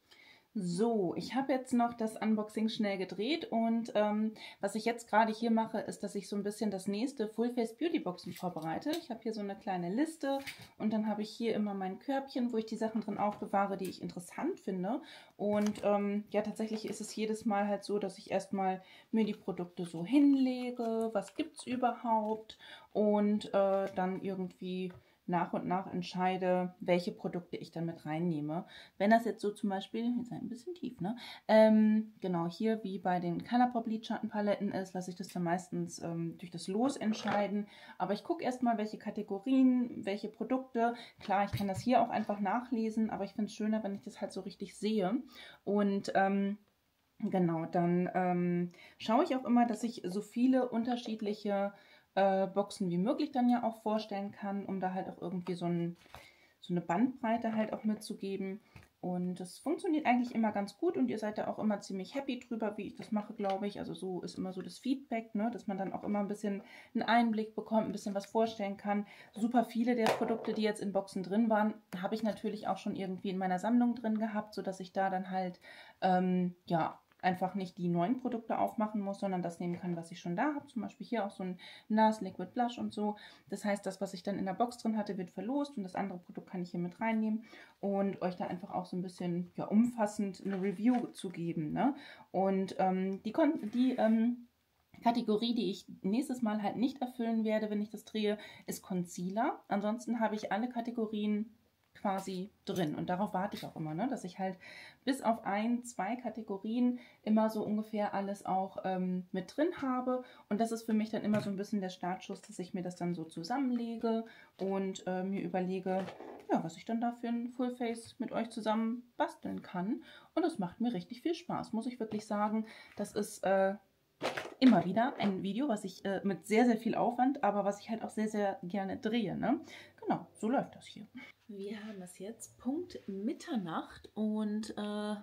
So, ich habe jetzt noch das Unboxing schnell gedreht und ähm, was ich jetzt gerade hier mache, ist, dass ich so ein bisschen das nächste Full Face Beauty Boxen vorbereite. Ich habe hier so eine kleine Liste und dann habe ich hier immer mein Körbchen, wo ich die Sachen drin aufbewahre, die ich interessant finde. Und ähm, ja, tatsächlich ist es jedes Mal halt so, dass ich erstmal mir die Produkte so hinlege, was gibt es überhaupt und äh, dann irgendwie nach und nach entscheide, welche Produkte ich dann mit reinnehme. Wenn das jetzt so zum Beispiel, jetzt ein bisschen tief, ne? Ähm, genau, hier wie bei den Colourpop Lidschattenpaletten ist, lasse ich das dann meistens ähm, durch das Los entscheiden. Aber ich gucke erstmal, welche Kategorien, welche Produkte. Klar, ich kann das hier auch einfach nachlesen, aber ich finde es schöner, wenn ich das halt so richtig sehe. Und ähm, genau, dann ähm, schaue ich auch immer, dass ich so viele unterschiedliche äh, Boxen wie möglich dann ja auch vorstellen kann, um da halt auch irgendwie so, ein, so eine Bandbreite halt auch mitzugeben. Und das funktioniert eigentlich immer ganz gut und ihr seid da auch immer ziemlich happy drüber, wie ich das mache, glaube ich. Also so ist immer so das Feedback, ne? Dass man dann auch immer ein bisschen einen Einblick bekommt, ein bisschen was vorstellen kann. Super viele der Produkte, die jetzt in Boxen drin waren, habe ich natürlich auch schon irgendwie in meiner Sammlung drin gehabt, sodass ich da dann halt, ähm, ja, einfach nicht die neuen Produkte aufmachen muss, sondern das nehmen kann, was ich schon da habe. Zum Beispiel hier auch so ein N A S Liquid Blush und so. Das heißt, das, was ich dann in der Box drin hatte, wird verlost und das andere Produkt kann ich hier mit reinnehmen und euch da einfach auch so ein bisschen ja, umfassend eine Review zu geben. Ne? Und ähm, die, Kon die ähm, Kategorie, die ich nächstes Mal halt nicht erfüllen werde, wenn ich das drehe, ist Concealer. Ansonsten habe ich alle Kategorien quasi drin und darauf warte ich auch immer, ne? Dass ich halt bis auf ein, zwei Kategorien immer so ungefähr alles auch ähm, mit drin habe und das ist für mich dann immer so ein bisschen der Startschuss, dass ich mir das dann so zusammenlege und äh, mir überlege, ja, was ich dann da für ein Fullface mit euch zusammen basteln kann und das macht mir richtig viel Spaß, muss ich wirklich sagen. Das ist äh, immer wieder ein Video, was ich äh, mit sehr, sehr viel Aufwand, aber was ich halt auch sehr, sehr gerne drehe, ne? Genau, so läuft das hier. Wir haben es jetzt Punkt Mitternacht und äh,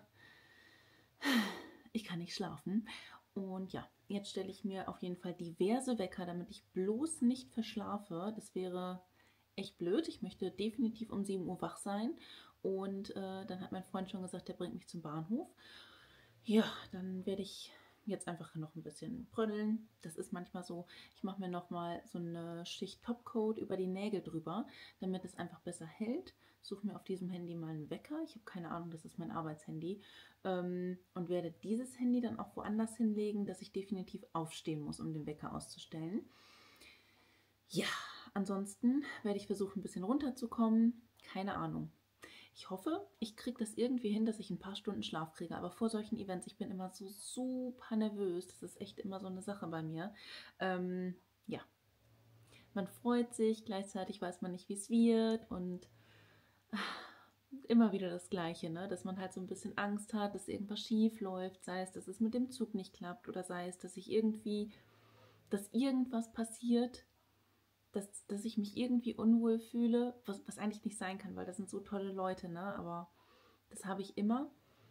ich kann nicht schlafen. Und ja, jetzt stelle ich mir auf jeden Fall diverse Wecker, damit ich bloß nicht verschlafe. Das wäre echt blöd. Ich möchte definitiv um sieben Uhr wach sein. Und äh, dann hat mein Freund schon gesagt, der bringt mich zum Bahnhof. Ja, dann werde ich jetzt einfach noch ein bisschen brödeln. Das ist manchmal so, ich mache mir nochmal so eine Schicht Topcoat über die Nägel drüber, damit es einfach besser hält. Suche mir auf diesem Handy mal einen Wecker. Ich habe keine Ahnung, das ist mein Arbeitshandy. Ähm, und werde dieses Handy dann auch woanders hinlegen, dass ich definitiv aufstehen muss, um den Wecker auszustellen. Ja, ansonsten werde ich versuchen, ein bisschen runterzukommen. Keine Ahnung. Ich hoffe, ich kriege das irgendwie hin, dass ich ein paar Stunden Schlaf kriege. Aber vor solchen Events, ich bin immer so super nervös. Das ist echt immer so eine Sache bei mir. Ähm, ja, man freut sich, gleichzeitig weiß man nicht, wie es wird. Und immer wieder das Gleiche, ne? Dass man halt so ein bisschen Angst hat, dass irgendwas schief läuft. Sei es, dass es mit dem Zug nicht klappt oder sei es, dass ich irgendwie, dass irgendwas passiert. Dass, dass ich mich irgendwie unwohl fühle, was, was eigentlich nicht sein kann, weil das sind so tolle Leute, ne? Aber das habe ich immer.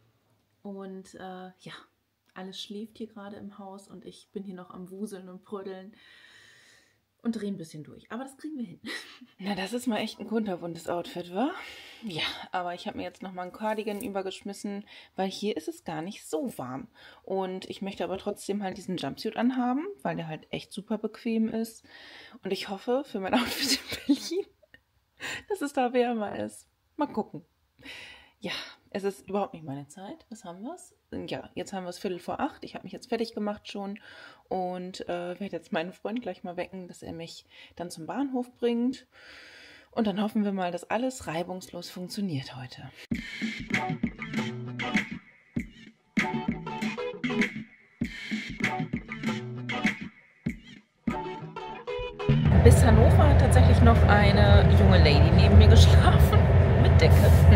Und äh, ja, alles schläft hier gerade im Haus und ich bin hier noch am Wuseln und Brödeln. und drehe ein bisschen durch. Aber das kriegen wir hin. Na, das ist mal echt ein kunterbuntes Outfit, wa? Ja, aber ich habe mir jetzt nochmal einen Cardigan übergeschmissen, weil hier ist es gar nicht so warm. Und ich möchte aber trotzdem halt diesen Jumpsuit anhaben, weil der halt echt super bequem ist. Und ich hoffe für mein Outfit in Berlin, dass es da wärmer ist. Mal gucken. Ja, es ist überhaupt nicht meine Zeit. Was haben wir es? Ja, jetzt haben wir es Viertel vor acht. Ich habe mich jetzt fertig gemacht schon und äh, werde jetzt meinen Freund gleich mal wecken, dass er mich dann zum Bahnhof bringt. Und dann hoffen wir mal, dass alles reibungslos funktioniert heute. Bis Hannover hat tatsächlich noch eine junge Lady neben mir geschlafen. Mit Decke.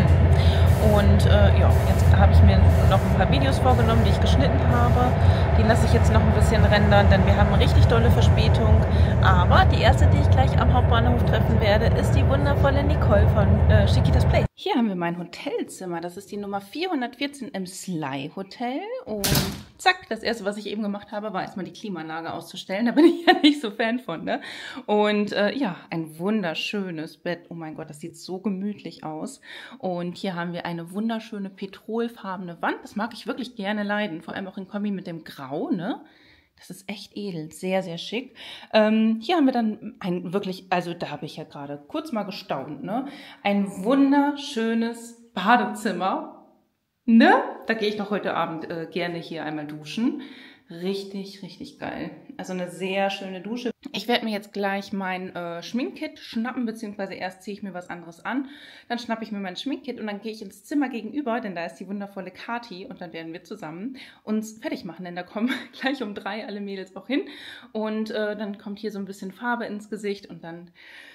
Und äh, ja, jetzt habe ich mir noch ein paar Videos vorgenommen, die ich geschnitten habe. Die lasse ich jetzt noch ein bisschen rendern, denn wir haben eine richtig tolle Verspätung. Aber die erste, die ich gleich am Hauptbahnhof treffen werde, ist die wundervolle Nicole von äh, Chiquitas Place. Hier haben wir mein Hotelzimmer. Das ist die Nummer vierhundertvierzehn im Sly Hotel. Und zack, das erste, was ich eben gemacht habe, war erstmal die Klimaanlage auszustellen. Da bin ich ja nicht so Fan von, ne? Und äh, ja, ein wunderschönes Bett. Oh mein Gott, das sieht so gemütlich aus. Und hier haben wir eine wunderschöne petrolfarbene Wand. Das mag ich wirklich gerne leiden, vor allem auch in Kombi mit dem Grau, ne? Das ist echt edel, sehr, sehr schick. Ähm, hier haben wir dann ein wirklich, also da habe ich ja gerade kurz mal gestaunt, ne? Ein wunderschönes Badezimmer, ne? Da gehe ich noch heute Abend äh, gerne hier einmal duschen. Richtig, richtig geil. Also eine sehr schöne Dusche. Ich werde mir jetzt gleich mein äh, Schminkkit schnappen, beziehungsweise erst ziehe ich mir was anderes an. Dann schnappe ich mir mein Schminkkit und dann gehe ich ins Zimmer gegenüber, denn da ist die wundervolle Kati und dann werden wir zusammen uns fertig machen, denn da kommen gleich um drei alle Mädels auch hin und äh, dann kommt hier so ein bisschen Farbe ins Gesicht und dann...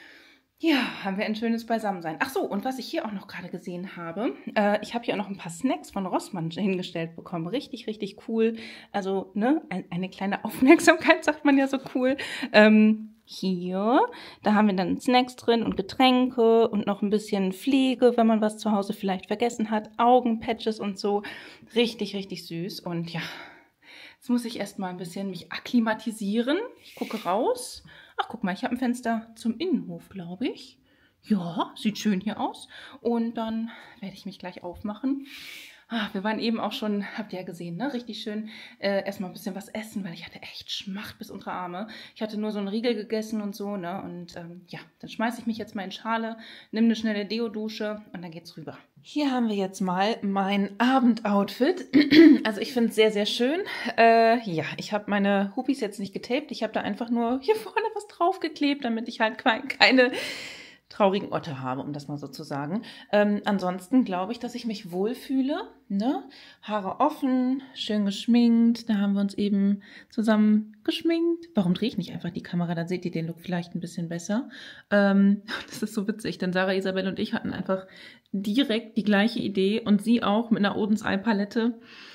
Ja, haben wir ein schönes Beisammensein. Ach so, und was ich hier auch noch gerade gesehen habe, äh, ich habe hier auch noch ein paar Snacks von Rossmann hingestellt bekommen. Richtig, richtig cool. Also, ne, ein, eine kleine Aufmerksamkeit, sagt man ja so cool. Ähm, hier, da haben wir dann Snacks drin und Getränke und noch ein bisschen Pflege, wenn man was zu Hause vielleicht vergessen hat. Augenpatches und so. Richtig, richtig süß. Und ja, jetzt muss ich erstmal ein bisschen mich akklimatisieren. Ich gucke raus. Ach, guck mal, ich habe ein Fenster zum Innenhof, glaube ich. Ja, sieht schön hier aus. Und dann werde ich mich gleich aufmachen. Ah, wir waren eben auch schon, habt ihr ja gesehen, ne? Richtig schön äh, erstmal ein bisschen was essen, weil ich hatte echt Schmacht bis unter Arme. Ich hatte nur so einen Riegel gegessen und so, ne? Und ähm, ja, dann schmeiße ich mich jetzt mal in Schale, nimm eine schnelle Deo-Dusche und dann geht's rüber. Hier haben wir jetzt mal mein Abendoutfit. Also ich finde es sehr, sehr schön. Äh, ja, ich habe meine Hupis jetzt nicht getaped. Ich habe da einfach nur hier vorne was draufgeklebt, damit ich halt keine traurigen Otte habe, um das mal so zu sagen. Ähm, ansonsten glaube ich, dass ich mich wohlfühle. Ne? Haare offen, schön geschminkt. Da haben wir uns eben zusammen geschminkt. Warum drehe ich nicht einfach die Kamera? Dann seht ihr den Look vielleicht ein bisschen besser. Ähm, das ist so witzig, denn Sarah Isabel und ich hatten einfach direkt die gleiche Idee und sie auch mit einer Odens Eye Palette.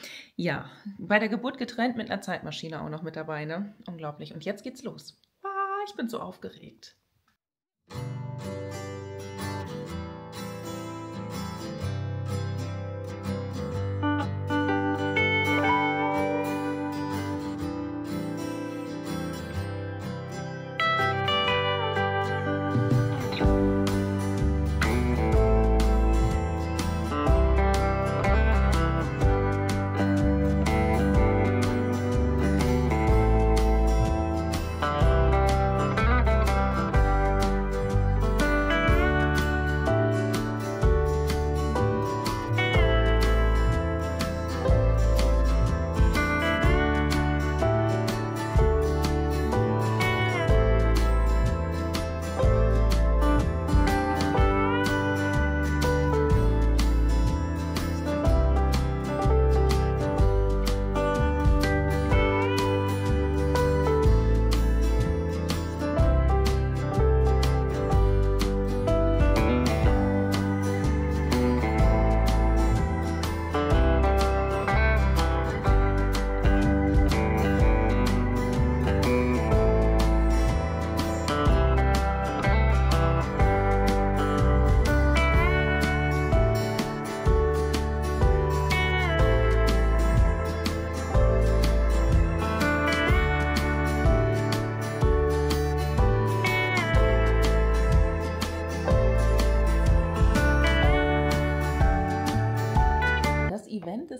Ja, bei der Geburt getrennt mit einer Zeitmaschine auch noch mit dabei, ne? Unglaublich. Und jetzt geht's los. Ah, ich bin so aufgeregt.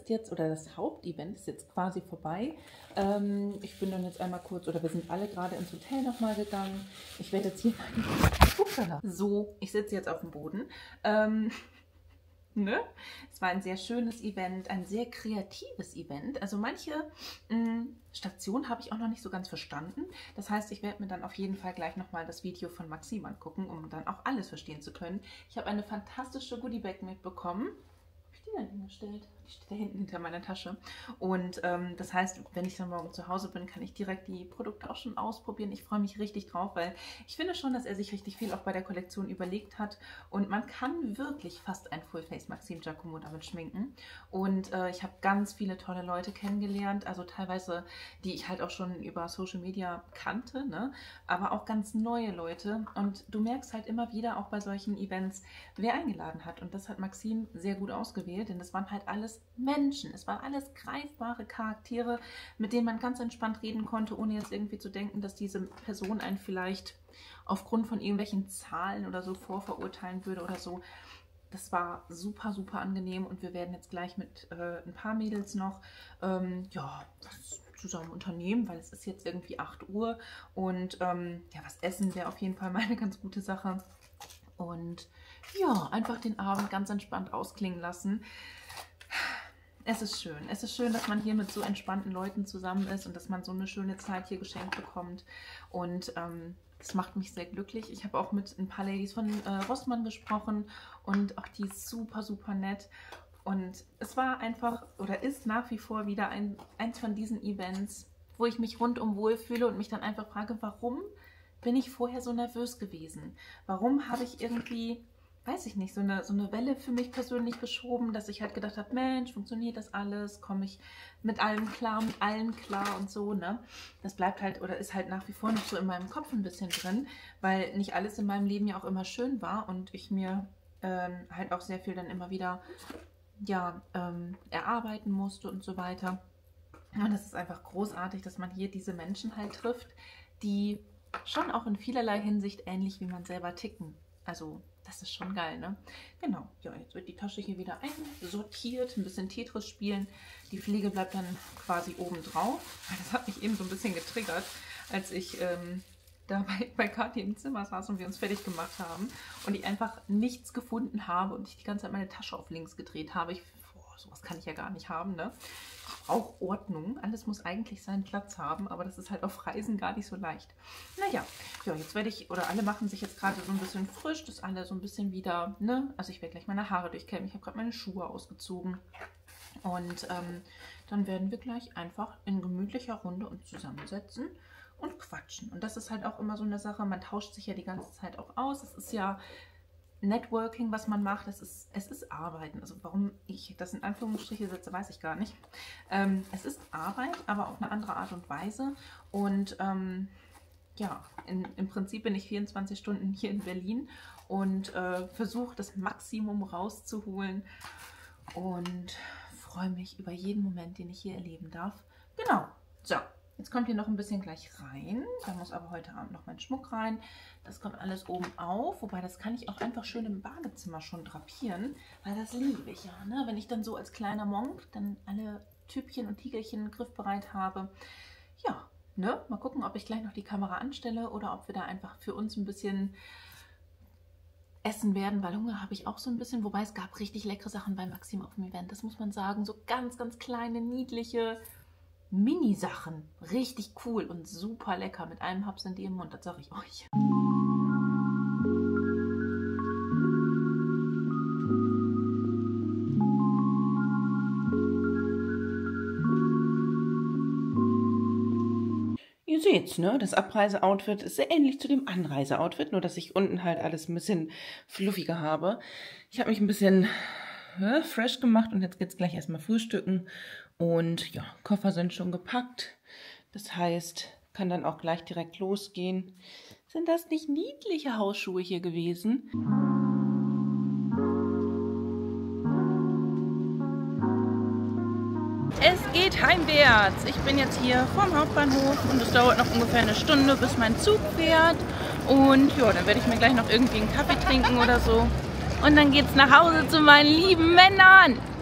ist jetzt, oder das Hauptevent ist jetzt quasi vorbei. Ähm, ich bin dann jetzt einmal kurz, oder wir sind alle gerade ins Hotel nochmal gegangen. Ich werde jetzt hier mal... So, ich sitze jetzt auf dem Boden. Ähm... Ne? Es war ein sehr schönes Event, ein sehr kreatives Event. Also manche mh, Stationen habe ich auch noch nicht so ganz verstanden. Das heißt, ich werde mir dann auf jeden Fall gleich nochmal das Video von Maxim angucken, um dann auch alles verstehen zu können. Ich habe eine fantastische Goodiebag mitbekommen. Wo habe ich die denn hingestellt? Die steht da hinten hinter meiner Tasche. Und ähm, das heißt, wenn ich dann morgen zu Hause bin, kann ich direkt die Produkte auch schon ausprobieren. Ich freue mich richtig drauf, weil ich finde schon, dass er sich richtig viel auch bei der Kollektion überlegt hat. Und man kann wirklich fast ein Full-Face Maxim Giacomo damit schminken. Und äh, ich habe ganz viele tolle Leute kennengelernt. Also teilweise, die ich halt auch schon über Social Media kannte, ne? Aber auch ganz neue Leute. Und du merkst halt immer wieder auch bei solchen Events, wer eingeladen hat. Und das hat Maxim sehr gut ausgewählt, denn das waren halt alles Menschen. Es waren alles greifbare Charaktere, mit denen man ganz entspannt reden konnte, ohne jetzt irgendwie zu denken, dass diese Person einen vielleicht aufgrund von irgendwelchen Zahlen oder so vorverurteilen würde oder so. Das war super, super angenehm und wir werden jetzt gleich mit äh, ein paar Mädels noch ähm, ja, was zusammen unternehmen, weil es ist jetzt irgendwie acht Uhr und ähm, ja, was essen wäre auf jeden Fall mal eine ganz gute Sache. Und ja, einfach den Abend ganz entspannt ausklingen lassen. Es ist schön. Es ist schön, dass man hier mit so entspannten Leuten zusammen ist und dass man so eine schöne Zeit hier geschenkt bekommt. Und ähm, das macht mich sehr glücklich. Ich habe auch mit ein paar Ladies von äh, Rossmann gesprochen und auch die ist super, super nett. Und es war einfach oder ist nach wie vor wieder ein, eins von diesen Events, wo ich mich rundum wohlfühle und mich dann einfach frage, warum bin ich vorher so nervös gewesen? Warum habe ich irgendwie... weiß ich nicht, so eine, so eine Welle für mich persönlich geschoben, dass ich halt gedacht habe, Mensch, funktioniert das alles? Komme ich mit allem klar, mit allen klar und so, ne? Das bleibt halt oder ist halt nach wie vor noch so in meinem Kopf ein bisschen drin, weil nicht alles in meinem Leben ja auch immer schön war und ich mir ähm, halt auch sehr viel dann immer wieder, ja, ähm, erarbeiten musste und so weiter. Und das ist einfach großartig, dass man hier diese Menschen halt trifft, die schon auch in vielerlei Hinsicht ähnlich wie man selber ticken. Also das ist schon geil, ne? Genau. Ja, jetzt wird die Tasche hier wieder einsortiert, ein bisschen Tetris spielen. Die Pflege bleibt dann quasi oben drauf. Das hat mich eben so ein bisschen getriggert, als ich ähm, da bei, bei Kathi im Zimmer saß und wir uns fertig gemacht haben und ich einfach nichts gefunden habe und ich die ganze Zeit meine Tasche auf links gedreht habe. Ich, boah, sowas kann ich ja gar nicht haben, ne? Ich brauche Ordnung. Alles muss eigentlich seinen Platz haben, aber das ist halt auf Reisen gar nicht so leicht. Naja, ja, jetzt werde ich, oder alle machen sich jetzt gerade so ein bisschen frisch, dass alle so ein bisschen wieder, ne? Also ich werde gleich meine Haare durchkämmen. Ich habe gerade meine Schuhe ausgezogen. Und ähm, dann werden wir gleich einfach in gemütlicher Runde uns zusammensetzen und quatschen. Und das ist halt auch immer so eine Sache, man tauscht sich ja die ganze Zeit auch aus. Es ist ja Networking, was man macht, es ist, es ist Arbeiten. Also warum ich das in Anführungsstriche setze, weiß ich gar nicht. Ähm, es ist Arbeit, aber auf eine andere Art und Weise. Und ähm, ja, in, im Prinzip bin ich vierundzwanzig Stunden hier in Berlin und äh, versuche das Maximum rauszuholen und freue mich über jeden Moment, den ich hier erleben darf. Genau, so. Jetzt kommt hier noch ein bisschen gleich rein. Da muss aber heute Abend noch mein Schmuck rein. Das kommt alles oben auf. Wobei, das kann ich auch einfach schön im Badezimmer schon drapieren. Weil das liebe ich ja, ne? Wenn ich dann so als kleiner Monk dann alle Typchen und Tigerchen griffbereit habe. Ja, ne? Mal gucken, ob ich gleich noch die Kamera anstelle oder ob wir da einfach für uns ein bisschen essen werden. Weil Hunger habe ich auch so ein bisschen. Wobei, es gab richtig leckere Sachen bei Maxim auf dem Event. Das muss man sagen. So ganz, ganz kleine, niedliche Mini-Sachen. Richtig cool und super lecker. Mit einem Haps in die im Mund, das sage ich euch. Ihr seht's, ne? Das Abreise-Outfit ist sehr ähnlich zu dem Anreise-Outfit, nur dass ich unten halt alles ein bisschen fluffiger habe. Ich habe mich ein bisschen äh, fresh gemacht und jetzt geht's gleich erstmal frühstücken. Und ja, Koffer sind schon gepackt. Das heißt, kann dann auch gleich direkt losgehen. Sind das nicht niedliche Hausschuhe hier gewesen? Es geht heimwärts. Ich bin jetzt hier vorm Hauptbahnhof und es dauert noch ungefähr eine Stunde, bis mein Zug fährt. Und ja, dann werde ich mir gleich noch irgendwie einen Kaffee trinken oder so. Und dann geht's nach Hause zu meinen lieben Männern.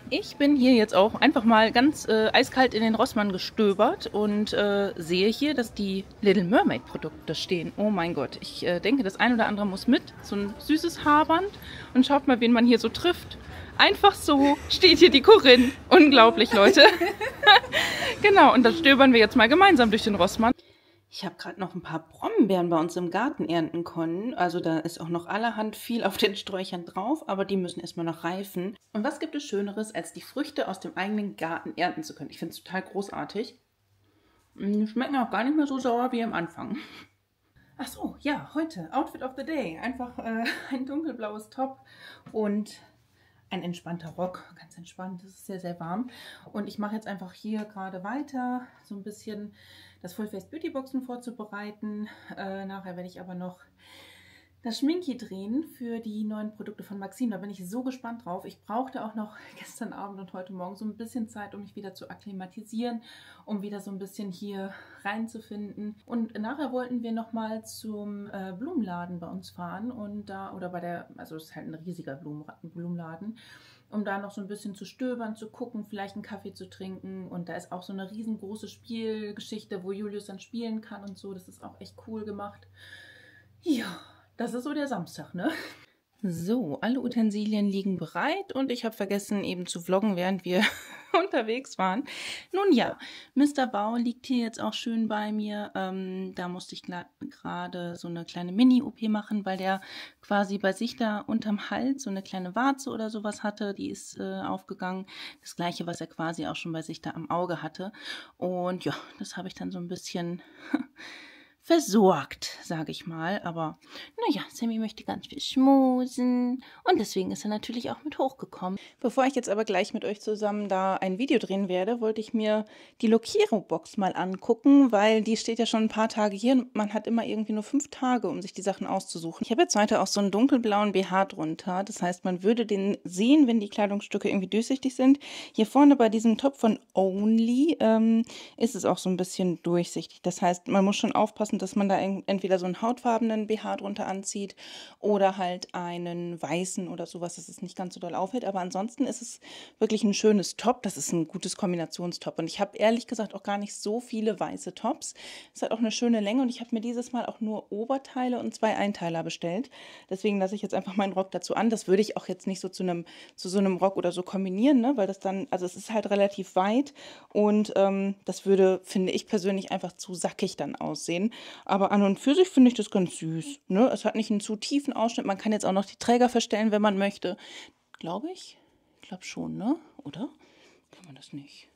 Ich bin hier jetzt auch einfach mal ganz äh, eiskalt in den Rossmann gestöbert und äh, sehe hier, dass die Little Mermaid Produkte stehen. Oh mein Gott, ich äh, denke, das ein oder andere muss mit. So ein süßes Haarband. Und schaut mal, wen man hier so trifft. Einfach so steht hier die Corinne. Unglaublich, Leute. Genau, und dann stöbern wir jetzt mal gemeinsam durch den Rossmann. Ich habe gerade noch ein paar Brombeeren bei uns im Garten ernten können. Also da ist auch noch allerhand viel auf den Sträuchern drauf, aber die müssen erstmal noch reifen. Und was gibt es Schöneres, als die Früchte aus dem eigenen Garten ernten zu können? Ich finde es total großartig. Die schmecken auch gar nicht mehr so sauer wie am Anfang. Ach so, ja, heute Outfit of the Day. Einfach äh, ein dunkelblaues Top und ein entspannter Rock. Ganz entspannt, es ist sehr, sehr warm. Und ich mache jetzt einfach hier gerade weiter, so ein bisschen das Full Face Beauty Boxen vorzubereiten. Äh, nachher werde ich aber noch das Schminki drehen für die neuen Produkte von Maxim. Da bin ich so gespannt drauf. Ich brauchte auch noch gestern Abend und heute Morgen so ein bisschen Zeit, um mich wieder zu akklimatisieren, um wieder so ein bisschen hier reinzufinden. Und nachher wollten wir nochmal zum äh, Blumenladen bei uns fahren und da, oder bei der, also es ist halt ein riesiger Blumen, Blumenladen, um da noch so ein bisschen zu stöbern, zu gucken, vielleicht einen Kaffee zu trinken. Und da ist auch so eine riesengroße Spielgeschichte, wo Julius dann spielen kann und so. Das ist auch echt cool gemacht. Ja, das ist so der Samstag, ne? So, alle Utensilien liegen bereit und ich habe vergessen eben zu vloggen, während wir unterwegs waren. Nun ja, Mister Bau liegt hier jetzt auch schön bei mir. Ähm, da musste ich gerade so eine kleine Mini-O P machen, weil der quasi bei sich da unterm Hals so eine kleine Warze oder sowas hatte. Die ist äh, aufgegangen. Das gleiche, was er quasi auch schon bei sich da am Auge hatte. Und ja, das habe ich dann so ein bisschen versorgt, sage ich mal. Aber naja, Sammy möchte ganz viel schmusen und deswegen ist er natürlich auch mit hochgekommen. Bevor ich jetzt aber gleich mit euch zusammen da ein Video drehen werde, wollte ich mir die Lokero-Box mal angucken, weil die steht ja schon ein paar Tage hier und man hat immer irgendwie nur fünf Tage, um sich die Sachen auszusuchen. Ich habe jetzt heute auch so einen dunkelblauen B H drunter. Das heißt, man würde den sehen, wenn die Kleidungsstücke irgendwie durchsichtig sind. Hier vorne bei diesem Top von Only ähm, ist es auch so ein bisschen durchsichtig. Das heißt, man muss schon aufpassen, dass man da entweder so einen hautfarbenen B H drunter anzieht oder halt einen weißen oder sowas, dass es nicht ganz so doll auffällt. Aber ansonsten ist es wirklich ein schönes Top. Das ist ein gutes Kombinationstop. Und ich habe ehrlich gesagt auch gar nicht so viele weiße Tops. Es hat auch eine schöne Länge und ich habe mir dieses Mal auch nur Oberteile und zwei Einteiler bestellt. Deswegen lasse ich jetzt einfach meinen Rock dazu an. Das würde ich auch jetzt nicht so zu einem zu so einem Rock oder so kombinieren, ne? Weil das dann, also es ist halt relativ weit und ähm, das würde, finde ich persönlich, einfach zu sackig dann aussehen. Aber an und für sich finde ich das ganz süß. Ne? Es hat nicht einen zu tiefen Ausschnitt. Man kann jetzt auch noch die Träger verstellen, wenn man möchte. Glaube ich. Ich glaube schon, ne? Oder? Kann man das nicht?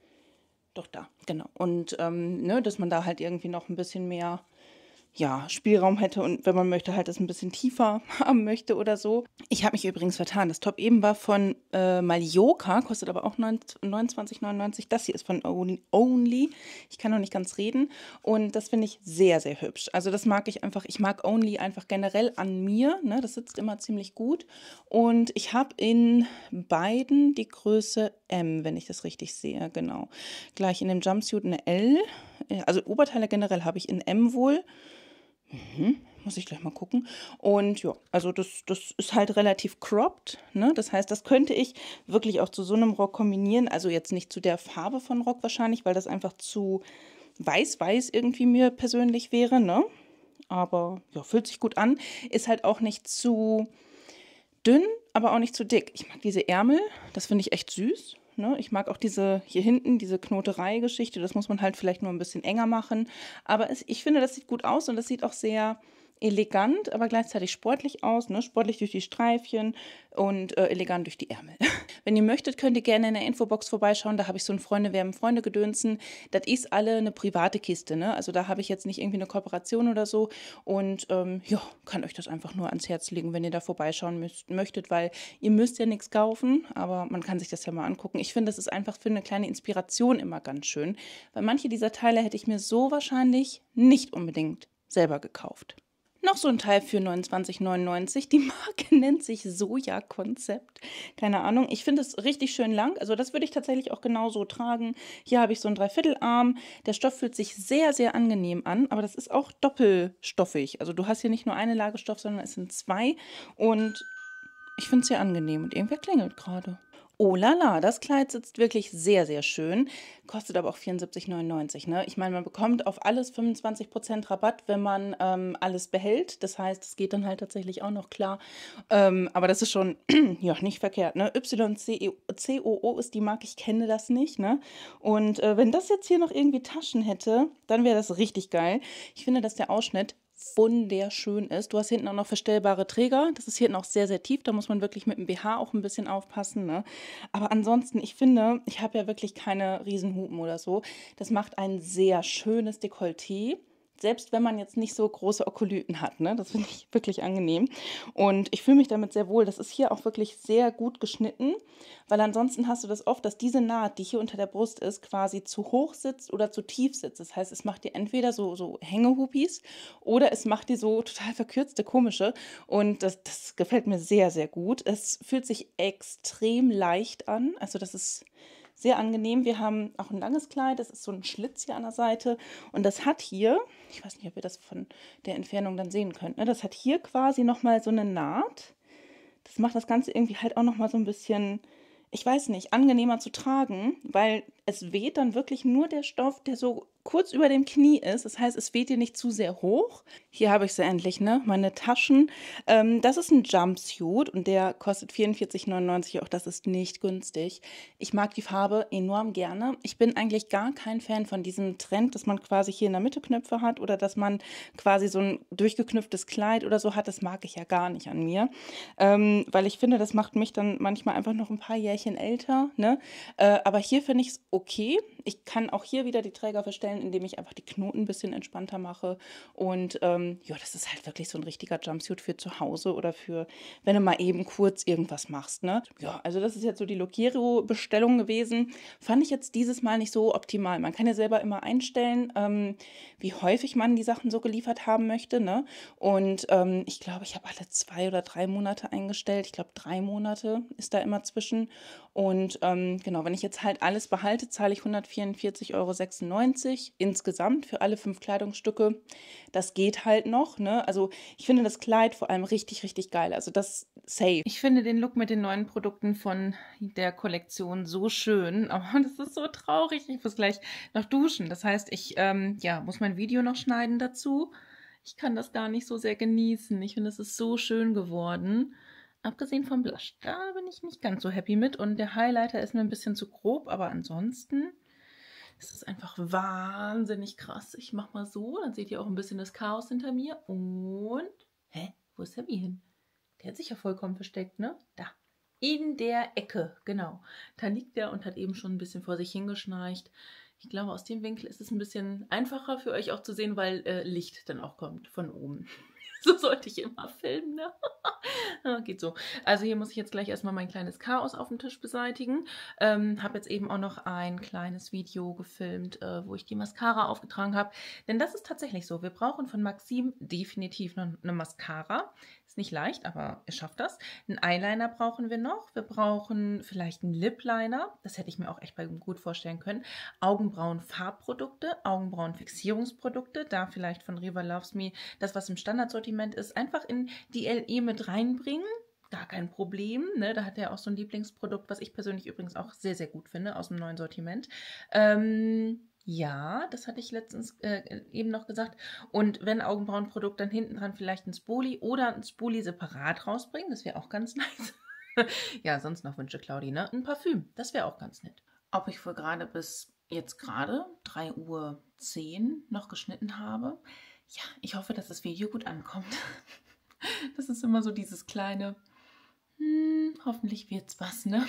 Doch, da, genau. Und ähm, ne, dass man da halt irgendwie noch ein bisschen mehr, ja, Spielraum hätte und wenn man möchte, halt das ein bisschen tiefer haben möchte oder so. Ich habe mich übrigens vertan. Das Top eben war von äh, Malioka, kostet aber auch neunundzwanzig neunundneunzig. Das hier ist von Only. Ich kann noch nicht ganz reden. Und das finde ich sehr, sehr hübsch. Also das mag ich einfach. Ich mag Only einfach generell an mir. Ne? Das sitzt immer ziemlich gut. Und ich habe in beiden die Größe M, wenn ich das richtig sehe. Genau. Gleich in dem Jumpsuit eine L. Also Oberteile generell habe ich in M wohl. Mhm, muss ich gleich mal gucken. Und ja, also das, das ist halt relativ cropped, ne? Das heißt, das könnte ich wirklich auch zu so einem Rock kombinieren. Also jetzt nicht zu der Farbe von Rock wahrscheinlich, weil das einfach zu weiß-weiß irgendwie mir persönlich wäre, ne? Aber ja, fühlt sich gut an. Ist halt auch nicht zu dünn, aber auch nicht zu dick. Ich mag diese Ärmel, das finde ich echt süß. Ne? Ich mag auch diese hier hinten, diese Knoterei-Geschichte. Das muss man halt vielleicht nur ein bisschen enger machen. Aber es, ich finde, das sieht gut aus und das sieht auch sehr elegant, aber gleichzeitig sportlich aus. Ne? Sportlich durch die Streifchen und äh, elegant durch die Ärmel. Wenn ihr möchtet, könnt ihr gerne in der Infobox vorbeischauen. Da habe ich so ein Freunde werben Freunde gedönsen. Das ist alle eine private Kiste. Ne? Also da habe ich jetzt nicht irgendwie eine Kooperation oder so. Und ähm, ja, kann euch das einfach nur ans Herz legen, wenn ihr da vorbeischauen müsst, möchtet, weil ihr müsst ja nichts kaufen, aber man kann sich das ja mal angucken. Ich finde, das ist einfach für eine kleine Inspiration immer ganz schön, weil manche dieser Teile hätte ich mir so wahrscheinlich nicht unbedingt selber gekauft. Noch so ein Teil für neunundzwanzig neunundneunzig. Die Marke nennt sich Soja-Konzept. Keine Ahnung. Ich finde es richtig schön lang. Also das würde ich tatsächlich auch genauso tragen. Hier habe ich so einen Dreiviertelarm. Der Stoff fühlt sich sehr, sehr angenehm an. Aber das ist auch doppelstoffig. Also du hast hier nicht nur eine Lage Stoff, sondern es sind zwei. Und ich finde es sehr angenehm. Und irgendwer klingelt gerade. Oh la la, das Kleid sitzt wirklich sehr, sehr schön, kostet aber auch vierundsiebzig neunundneunzig, ne? Ich meine, man bekommt auf alles fünfundzwanzig Prozent Rabatt, wenn man, ähm, alles behält. Das heißt, es geht dann halt tatsächlich auch noch klar. Ähm, aber das ist schon, ja, nicht verkehrt, ne? Y C E C O O ist die Marke, ich kenne das nicht, ne? Und, äh, wenn das jetzt hier noch irgendwie Taschen hätte, dann wäre das richtig geil. Ich finde, dass der Ausschnitt wunderschön ist. Du hast hinten auch noch verstellbare Träger. Das ist hinten auch sehr, sehr tief. Da muss man wirklich mit dem B H auch ein bisschen aufpassen, ne? Aber ansonsten, ich finde, ich habe ja wirklich keine Riesenhupen oder so. Das macht ein sehr schönes Dekolleté. Selbst wenn man jetzt nicht so große Okolyten hat, ne? Das finde ich wirklich angenehm. Und ich fühle mich damit sehr wohl. Das ist hier auch wirklich sehr gut geschnitten, weil ansonsten hast du das oft, dass diese Naht, die hier unter der Brust ist, quasi zu hoch sitzt oder zu tief sitzt. Das heißt, es macht dir entweder so, so Hängehupis oder es macht dir so total verkürzte, komische. Und das, das gefällt mir sehr, sehr gut. Es fühlt sich extrem leicht an. Also das ist sehr angenehm. Wir haben auch ein langes Kleid, das ist so ein Schlitz hier an der Seite und das hat hier, ich weiß nicht, ob ihr das von der Entfernung dann sehen könnt, ne? Das hat hier quasi nochmal so eine Naht. Das macht das Ganze irgendwie halt auch nochmal so ein bisschen, ich weiß nicht, angenehmer zu tragen, weil es weht dann wirklich nur der Stoff, der so kurz über dem Knie ist. Das heißt, es weht dir nicht zu sehr hoch. Hier habe ich sie endlich, ne? Meine Taschen. Ähm, das ist ein Jumpsuit und der kostet vierundvierzig neunundneunzig. Auch das ist nicht günstig. Ich mag die Farbe enorm gerne. Ich bin eigentlich gar kein Fan von diesem Trend, dass man quasi hier in der Mitte Knöpfe hat oder dass man quasi so ein durchgeknüpftes Kleid oder so hat. Das mag ich ja gar nicht an mir, ähm, weil ich finde, das macht mich dann manchmal einfach noch ein paar Jährchen älter, ne? Äh, aber hier finde ich es okay. Ich kann auch hier wieder die Träger verstellen, indem ich einfach die Knoten ein bisschen entspannter mache. Und ähm, ja, das ist halt wirklich so ein richtiger Jumpsuit für zu Hause oder für, wenn du mal eben kurz irgendwas machst, ne? Ja, also das ist jetzt so die Lokiero-Bestellung gewesen. Fand ich jetzt dieses Mal nicht so optimal. Man kann ja selber immer einstellen, ähm, wie häufig man die Sachen so geliefert haben möchte, ne? Und ähm, ich glaube, ich habe alle zwei oder drei Monate eingestellt. Ich glaube, drei Monate ist da immer zwischen. Und ähm, genau, wenn ich jetzt halt alles behalte, zahle ich hundertvierundvierzig Euro sechsundneunzig insgesamt für alle fünf Kleidungsstücke. Das geht halt noch, ne? Also ich finde das Kleid vor allem richtig, richtig geil. Also das safe. Ich finde den Look mit den neuen Produkten von der Kollektion so schön, aber das ist so traurig. Ich muss gleich noch duschen. Das heißt, ich ähm, ja, muss mein Video noch schneiden dazu. Ich kann das gar nicht so sehr genießen. Ich finde, es ist so schön geworden. Abgesehen vom Blush, da bin ich nicht ganz so happy mit. Und der Highlighter ist mir ein bisschen zu grob, aber ansonsten ist es einfach wahnsinnig krass. Ich mache mal so, dann seht ihr auch ein bisschen das Chaos hinter mir. Und, hä, wo ist Sammy hin? Der hat sich ja vollkommen versteckt, ne? Da, in der Ecke, genau. Da liegt der und hat eben schon ein bisschen vor sich hingeschnarcht. Ich glaube, aus dem Winkel ist es ein bisschen einfacher für euch auch zu sehen, weil äh, Licht dann auch kommt von oben. So sollte ich immer filmen, ne? Ja, geht so. Also hier muss ich jetzt gleich erstmal mein kleines Chaos auf dem Tisch beseitigen. Ähm, habe jetzt eben auch noch ein kleines Video gefilmt, äh, wo ich die Mascara aufgetragen habe. Denn das ist tatsächlich so. Wir brauchen von Maxim definitiv noch eine Mascara. Ist nicht leicht, aber ihr schafft das. Einen Eyeliner brauchen wir noch. Wir brauchen vielleicht einen Lip Liner. Das hätte ich mir auch echt bei gut vorstellen können. Augenbrauen-Farbprodukte, Augenbrauen-Fixierungsprodukte. Da vielleicht von Riva Loves Me das, was im Standardsortiment ist, einfach in die L E mit reinbringen. Gar kein Problem, ne? Da hat er auch so ein Lieblingsprodukt, was ich persönlich übrigens auch sehr, sehr gut finde, aus dem neuen Sortiment. Ähm, ja, das hatte ich letztens äh, eben noch gesagt. Und wenn Augenbrauenprodukt, dann hinten dran vielleicht ein Spoli oder ein Spoli separat rausbringen. Das wäre auch ganz nice. Ja, sonst noch Wünsche, Claudi, ne? Ein Parfüm, das wäre auch ganz nett. Ob ich wohl gerade bis jetzt gerade drei Uhr zehn noch geschnitten habe? Ja, ich hoffe, dass das Video gut ankommt. Das ist immer so dieses kleine, hm, hoffentlich wird's was, ne?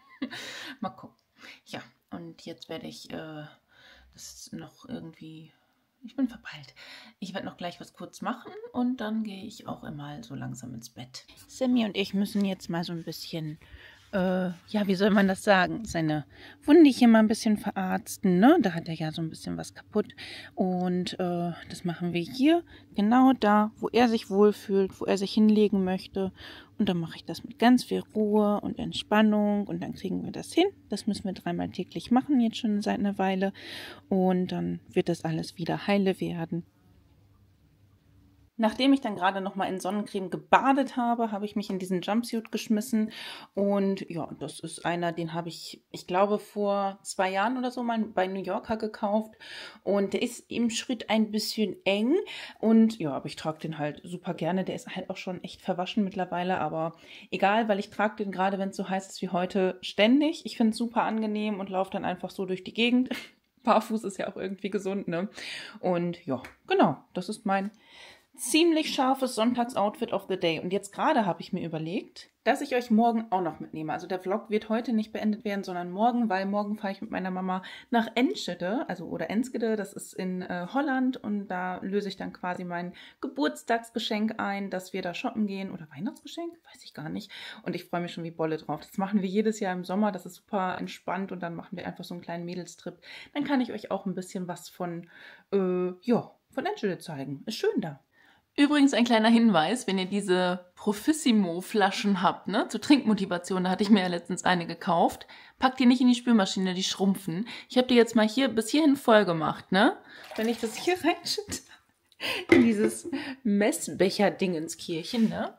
Mal gucken. Ja, und jetzt werde ich äh, das noch irgendwie, ich bin verpeilt. Ich werde noch gleich was kurz machen und dann gehe ich auch immer so langsam ins Bett. Sammy und ich müssen jetzt mal so ein bisschen, äh, ja, wie soll man das sagen, seine Wundchen mal ein bisschen verarzten, ne? Da hat er ja so ein bisschen was kaputt. Und äh, das machen wir hier, genau da, wo er sich wohlfühlt, wo er sich hinlegen möchte. Und dann mache ich das mit ganz viel Ruhe und Entspannung und dann kriegen wir das hin. Das müssen wir dreimal täglich machen, jetzt schon seit einer Weile. Und dann wird das alles wieder heile werden. Nachdem ich dann gerade noch mal in Sonnencreme gebadet habe, habe ich mich in diesen Jumpsuit geschmissen. Und ja, das ist einer, den habe ich, ich glaube, vor zwei Jahren oder so mal bei New Yorker gekauft. Und der ist im Schritt ein bisschen eng. Und ja, aber ich trage den halt super gerne. Der ist halt auch schon echt verwaschen mittlerweile. Aber egal, weil ich trage den gerade, wenn es so heiß ist wie heute, ständig. Ich finde es super angenehm und laufe dann einfach so durch die Gegend. Barfuß ist ja auch irgendwie gesund, ne? Und ja, genau, das ist mein ziemlich scharfes Sonntagsoutfit of the day. Und jetzt gerade habe ich mir überlegt, dass ich euch morgen auch noch mitnehme. Also der Vlog wird heute nicht beendet werden, sondern morgen, weil morgen fahre ich mit meiner Mama nach Enschede, also oder Enschede, das ist in äh, Holland. Und da löse ich dann quasi mein Geburtstagsgeschenk ein, dass wir da shoppen gehen. Oder Weihnachtsgeschenk? Weiß ich gar nicht. Und ich freue mich schon wie Bolle drauf. Das machen wir jedes Jahr im Sommer. Das ist super entspannt. Und dann machen wir einfach so einen kleinen Mädelstrip. Dann kann ich euch auch ein bisschen was von, äh, ja, von Enschede zeigen. Ist schön da. Übrigens ein kleiner Hinweis, wenn ihr diese Profissimo-Flaschen habt, ne, zur Trinkmotivation, da hatte ich mir ja letztens eine gekauft, packt die nicht in die Spülmaschine, die schrumpfen. Ich habe die jetzt mal hier bis hierhin voll gemacht, ne? Wenn ich das hier reinschütte, in dieses Messbecher-Dingenskirchen, ne?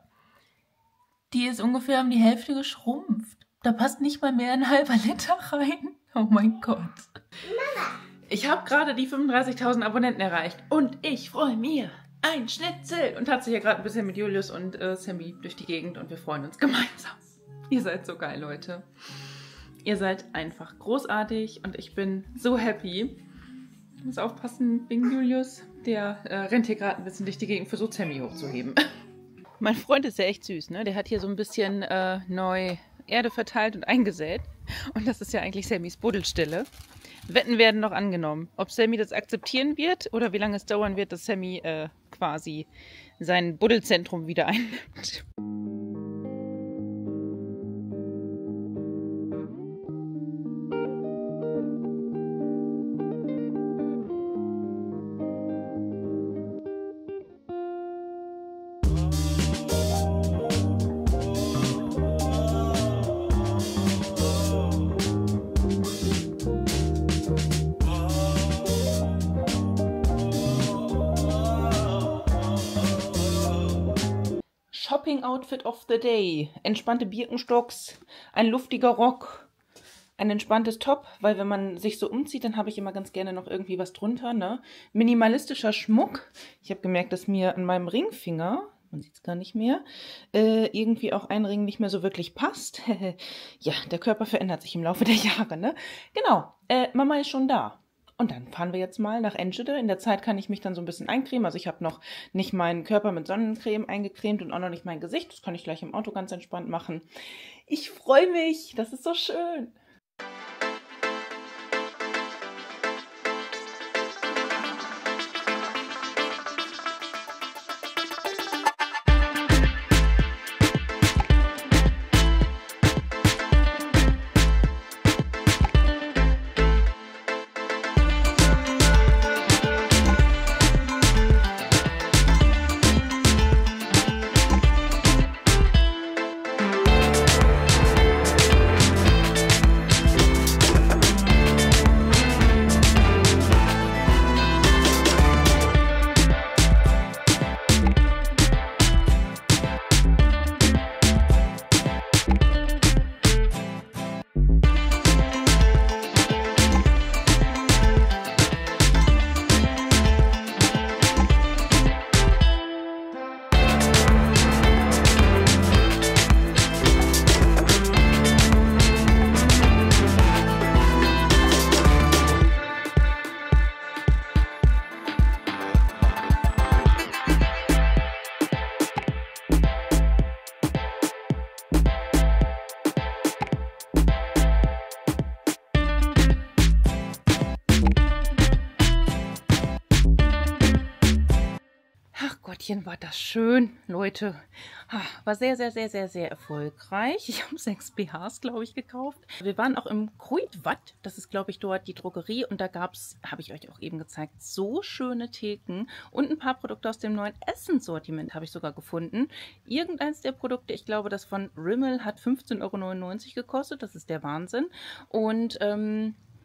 Die ist ungefähr um die Hälfte geschrumpft. Da passt nicht mal mehr ein halber Liter rein. Oh mein Gott. Mama. Ich habe gerade die fünfunddreißigtausend Abonnenten erreicht und ich freue mich. Ein Schnitzel! Und hat sich ja gerade ein bisschen mit Julius und äh, Sammy durch die Gegend und wir freuen uns gemeinsam. Ihr seid so geil, Leute. Ihr seid einfach großartig und ich bin so happy. Ich muss aufpassen wegen Julius. Der äh, rennt hier gerade ein bisschen durch die Gegend, versucht Sammy hochzuheben. Mein Freund ist ja echt süß, ne? Der hat hier so ein bisschen äh, neu Erde verteilt und eingesät. Und das ist ja eigentlich Sammys Buddelstelle. Wetten werden noch angenommen. Ob Sammy das akzeptieren wird oder wie lange es dauern wird, dass Sammy äh, quasi sein Buddelzentrum wieder einnimmt. Shopping-Outfit of the Day. Entspannte Birkenstocks, ein luftiger Rock, ein entspanntes Top, weil wenn man sich so umzieht, dann habe ich immer ganz gerne noch irgendwie was drunter, ne? Minimalistischer Schmuck. Ich habe gemerkt, dass mir an meinem Ringfinger, man sieht es gar nicht mehr, äh, irgendwie auch ein Ring nicht mehr so wirklich passt. Ja, der Körper verändert sich im Laufe der Jahre, ne? Genau, äh, Mama ist schon da. Und dann fahren wir jetzt mal nach Enschede. In der Zeit kann ich mich dann so ein bisschen eincremen. Also ich habe noch nicht meinen Körper mit Sonnencreme eingecremt und auch noch nicht mein Gesicht. Das kann ich gleich im Auto ganz entspannt machen. Ich freue mich. Das ist so schön. Gottchen, war das schön, Leute. War sehr, sehr, sehr, sehr, sehr erfolgreich. Ich habe sechs B Hs, glaube ich, gekauft. Wir waren auch im Kruidvat. Das ist, glaube ich, dort die Drogerie. Und da gab es, habe ich euch auch eben gezeigt, so schöne Theken. Und ein paar Produkte aus dem neuen Essenssortiment habe ich sogar gefunden. Irgendeins der Produkte, ich glaube, das von Rimmel hat fünfzehn Euro neunundneunzig gekostet. Das ist der Wahnsinn. Und, ähm...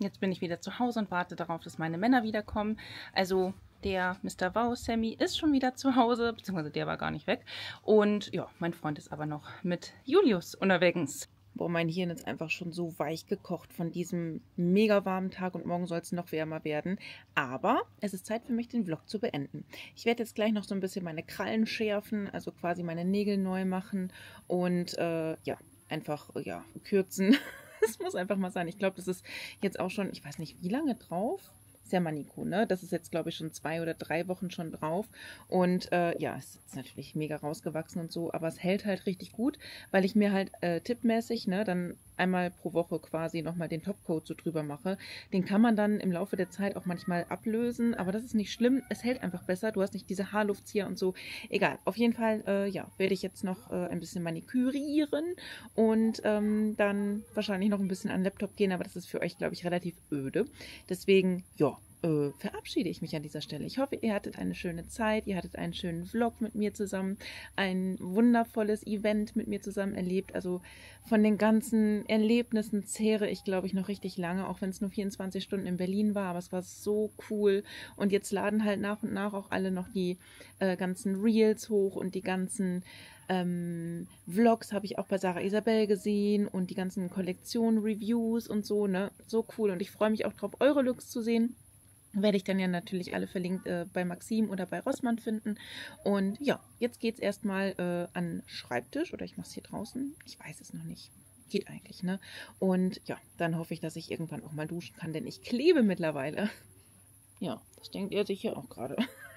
Jetzt bin ich wieder zu Hause und warte darauf, dass meine Männer wiederkommen. Also der Mister Wow, Sammy, ist schon wieder zu Hause, beziehungsweise der war gar nicht weg. Und ja, mein Freund ist aber noch mit Julius unterwegs. Boah, mein Hirn ist einfach schon so weich gekocht von diesem mega warmen Tag und morgen soll es noch wärmer werden. Aber es ist Zeit für mich, den Vlog zu beenden. Ich werde jetzt gleich noch so ein bisschen meine Krallen schärfen, also quasi meine Nägel neu machen und äh, ja, einfach ja, kürzen. Das muss einfach mal sein. Ich glaube, das ist jetzt auch schon, ich weiß nicht, wie lange drauf. Ist ja Maniko, ne? Das ist jetzt, glaube ich, schon zwei oder drei Wochen schon drauf. Und äh, ja, es ist natürlich mega rausgewachsen und so, aber es hält halt richtig gut, weil ich mir halt äh, tippmäßig, ne, dann einmal pro Woche quasi nochmal den Topcoat so drüber mache. Den kann man dann im Laufe der Zeit auch manchmal ablösen, aber das ist nicht schlimm. Es hält einfach besser. Du hast nicht diese Haarluftzieher und so. Egal. Auf jeden Fall, äh, ja, werde ich jetzt noch äh, ein bisschen manikürieren und ähm, dann wahrscheinlich noch ein bisschen an den Laptop gehen, aber das ist für euch, glaube ich, relativ öde. Deswegen, ja, Äh, verabschiede ich mich an dieser Stelle. Ich hoffe, ihr hattet eine schöne Zeit, ihr hattet einen schönen Vlog mit mir zusammen, ein wundervolles Event mit mir zusammen erlebt. Also von den ganzen Erlebnissen zehre ich, glaube ich, noch richtig lange, auch wenn es nur vierundzwanzig Stunden in Berlin war, aber es war so cool. Und jetzt laden halt nach und nach auch alle noch die äh, ganzen Reels hoch und die ganzen Ähm, Vlogs habe ich auch bei Sarah Isabel gesehen und die ganzen Kollektionen, Reviews und so, ne? So cool. Und ich freue mich auch drauf, eure Looks zu sehen. Werde ich dann ja natürlich alle verlinkt äh, bei Maxim oder bei Rossmann finden. Und ja, jetzt geht es erstmal äh, an den Schreibtisch oder ich mache es hier draußen. Ich weiß es noch nicht. Geht eigentlich, ne? Und ja, dann hoffe ich, dass ich irgendwann auch mal duschen kann, denn ich klebe mittlerweile. Ja, das denkt er sicher auch gerade.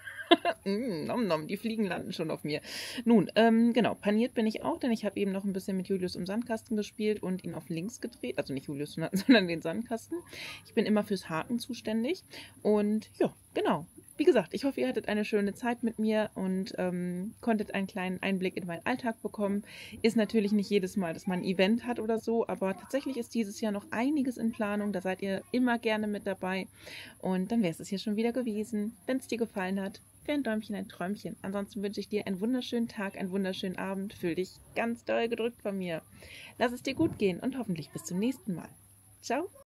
mm, nom, nom, die Fliegen landen schon auf mir. Nun, ähm, genau, paniert bin ich auch, denn ich habe eben noch ein bisschen mit Julius im Sandkasten gespielt und ihn auf links gedreht. Also nicht Julius, sondern den Sandkasten. Ich bin immer fürs Haken zuständig. Und ja, genau. Wie gesagt, ich hoffe, ihr hattet eine schöne Zeit mit mir und ähm, konntet einen kleinen Einblick in meinen Alltag bekommen. Ist natürlich nicht jedes Mal, dass man ein Event hat oder so, aber tatsächlich ist dieses Jahr noch einiges in Planung. Da seid ihr immer gerne mit dabei. Und dann wäre es das hier schon wieder gewesen. Wenn es dir gefallen hat, wäre ein Däumchen ein Träumchen. Ansonsten wünsche ich dir einen wunderschönen Tag, einen wunderschönen Abend. Fühl dich ganz doll gedrückt von mir. Lass es dir gut gehen und hoffentlich bis zum nächsten Mal. Ciao.